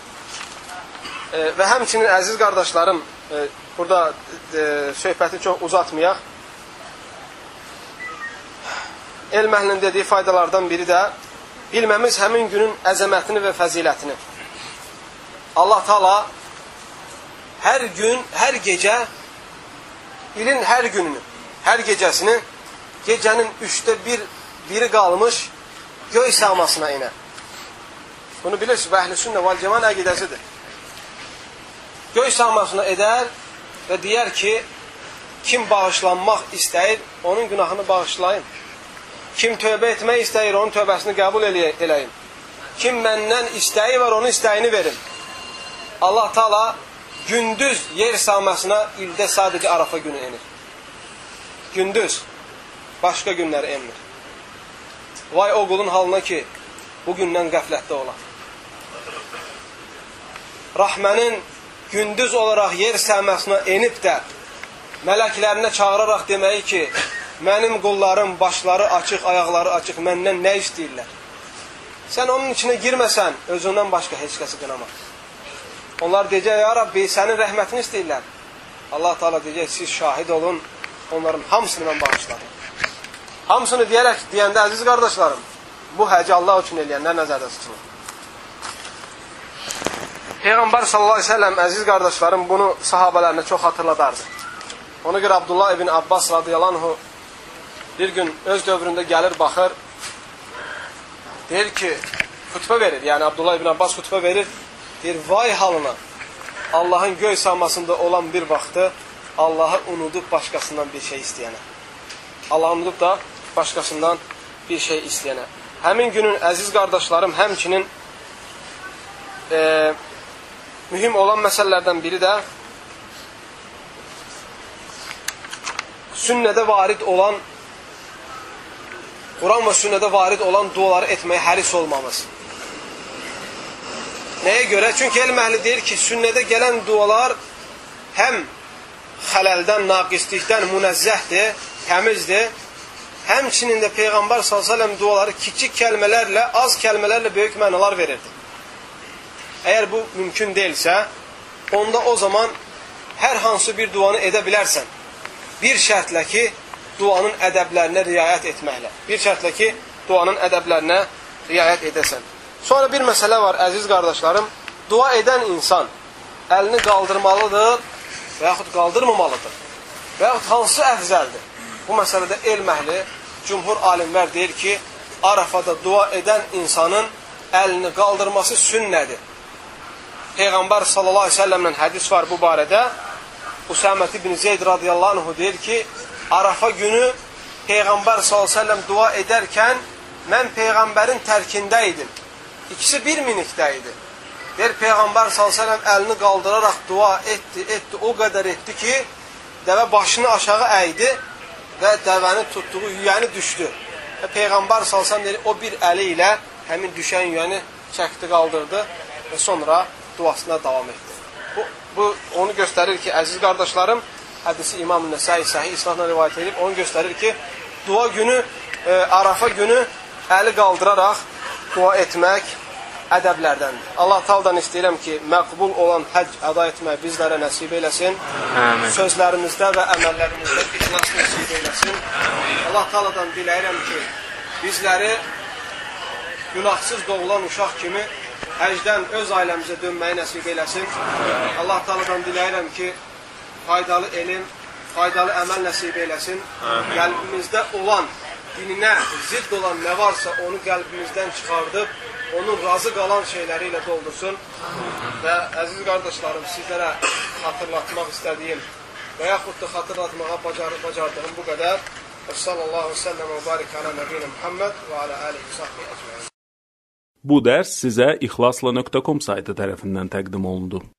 Və həmçinin əziz qardaşlarım, burada söhbəti çox uzatmayaq. Elm əhlinin dediyi faydalardan biri də bilməmiz həmin günün əzəmətini və fəzilətini. Allah Teala hər gün, hər gecə, ilin hər gününü, hər gecəsini, gecənin 1/3 qalmış göy səmasına inər. Bunu bilirsiniz, Əhl-i Sünnə vəl Cəmaət əqidəsidir. Göy səmasına edər və deyər ki, kim bağışlanmaq istəyir, onun günahını bağışlayın. Kim tövbə etmək istəyir, onun tövbəsini qəbul eləyin. Kim məndən istəyi var, onun istəyini verin. Allah Teala gündüz yer səmasına ildə sadəcə Arafa günü enir. Gündüz, başqa günlər enmir. Vay o qulun halına ki, bu gündən qəflətdə olar. Rahmənin gündüz olaraq yer səmasına enib də mələklərinə çağıraraq deməyi ki, mənim qullarım başları açıq, ayaqları açıq, məndən nə istəyirlər? Sən onun içine girməsən, özündən başqa heç kəsi qınamaz. Onlar deyəcək, ya Rabbi, sənin rəhmətini istəyirlər. Allah Teala deyəcək, siz şahid olun, onların hamısını mən bağışladım. Hamısını deyəndə, əziz qardaşlarım, bu həci Allah üçün eləyənlər nəzərdə tutulur. Peyğəmbər sallallahu aleyhi ve sellem, əziz qardaşlarım, bunu sahabələrinə çox hatırladardı. Ona görə Abdullah ibn Abbas radiyallahu anhu bir gün öz dövründə gəlir, baxır, deyir ki, xutbə verir, yəni Abdullah ibn Abbas xutbə verir, deyir, vay halına, Allahın göy sahmasında olan bir vaxtı Allahı unudub başqasından bir şey istəyənə. Allahı unudub da başqasından bir şey istəyənə. Həmin günün əziz qardaşlarım, həmçinin mühüm olan məsələlərdən biri də sünnədə varid olan, Quran və sünnədə varid olan duaları etməyə həris olmamız. Nəyə görə? Çünki elm əhli deyir ki, sünnədə gələn dualar həm xələldən, naqislikdən münezzəhdir, təmizdir. Həmçinin də Peyğəmbər s.ə.v duaları kiçik kəlmələrlə, az kəlmələrlə böyük mənalar verirdi. Əgər bu mümkün deyilsə, onda o zaman hər hansı bir duanı edə bilərsən. Bir şərtlə ki, duanın ədəblərinə riayət etməklə. Bir şərtlə ki, duanın ədəblərinə riayət edəsən. Sonra bir məsələ var, əziz qardaşlarım. Dua edən insan əlini qaldırmalıdır və yaxud qaldırmamalıdır. Və yaxud hansı əfzəldir? Bu məsələdə elm əhli, cümhur alimlər deyir ki, Arafada dua edən insanın əlini qaldırması sünnədir. Peyğəmbər sallallahu aleyhi ve sellem'lə hədis var bu barədə. Usamət ibn Zeyd radiyallahu anhu deyir ki, Arafa günü Peyğəmbər sallallahu aleyhi ve sellem dua edərkən mən Peyğəmbərin tərkində idim. İkisi bir minikdə idi. Deyir, Peyğəmbər sallallahu aleyhi ve sellem əlini qaldıraraq dua etdi, o qədər etdi ki, dəvə başını aşağı əydi və dəvəni tutduğu yüyəni düşdü. Və Peyğəmbər sallallahu aleyhi ve sellem deyir, o bir əli ilə həmin düşən yüyəni çəkdi, qaldırdı və sonra duasına davam etdi. Bu onu göstərir ki, əziz qardaşlarım, hədisi İmam Nəsai səhih isnadla rivayət edib, onu göstərir ki, dua günü, Arafa günü əli qaldıraraq dua etmək ədəblərdəndir. Allah Taala'dan istəyirəm ki, məqbul olan həcc əda etmək bizlərə nəsib eləsin. Amin. Sözlərimizdə və əməllərimizdə ixlas nəsib eləsin. Allah Taala'dan diləyirəm ki, bizləri günahsız doğulan uşaq kimi həcdən öz ailəmizə dönməyi nəsib eləsin. Allah Taala'dan diləyirəm ki, faydalı elm, faydalı əməl nəsib eləsin. Qəlbimizdə olan, dininə zidd olan nə varsa onu qəlbimizdən çıxardıb, onun razı qalan şeyləri ilə doldursun. Və əziz qardaşlarım, sizlərə xatırlatmaq istədiyim və yaxud da xatırlatmağa bacardığım bu qədər. Sallallahu aleyhi ve sellem və barik ala nəbiyyina Muhammed və ala alihi sahbihi əcməin. Bu dərs sizə ixlasla.com saytı tərəfindən təqdim olundu.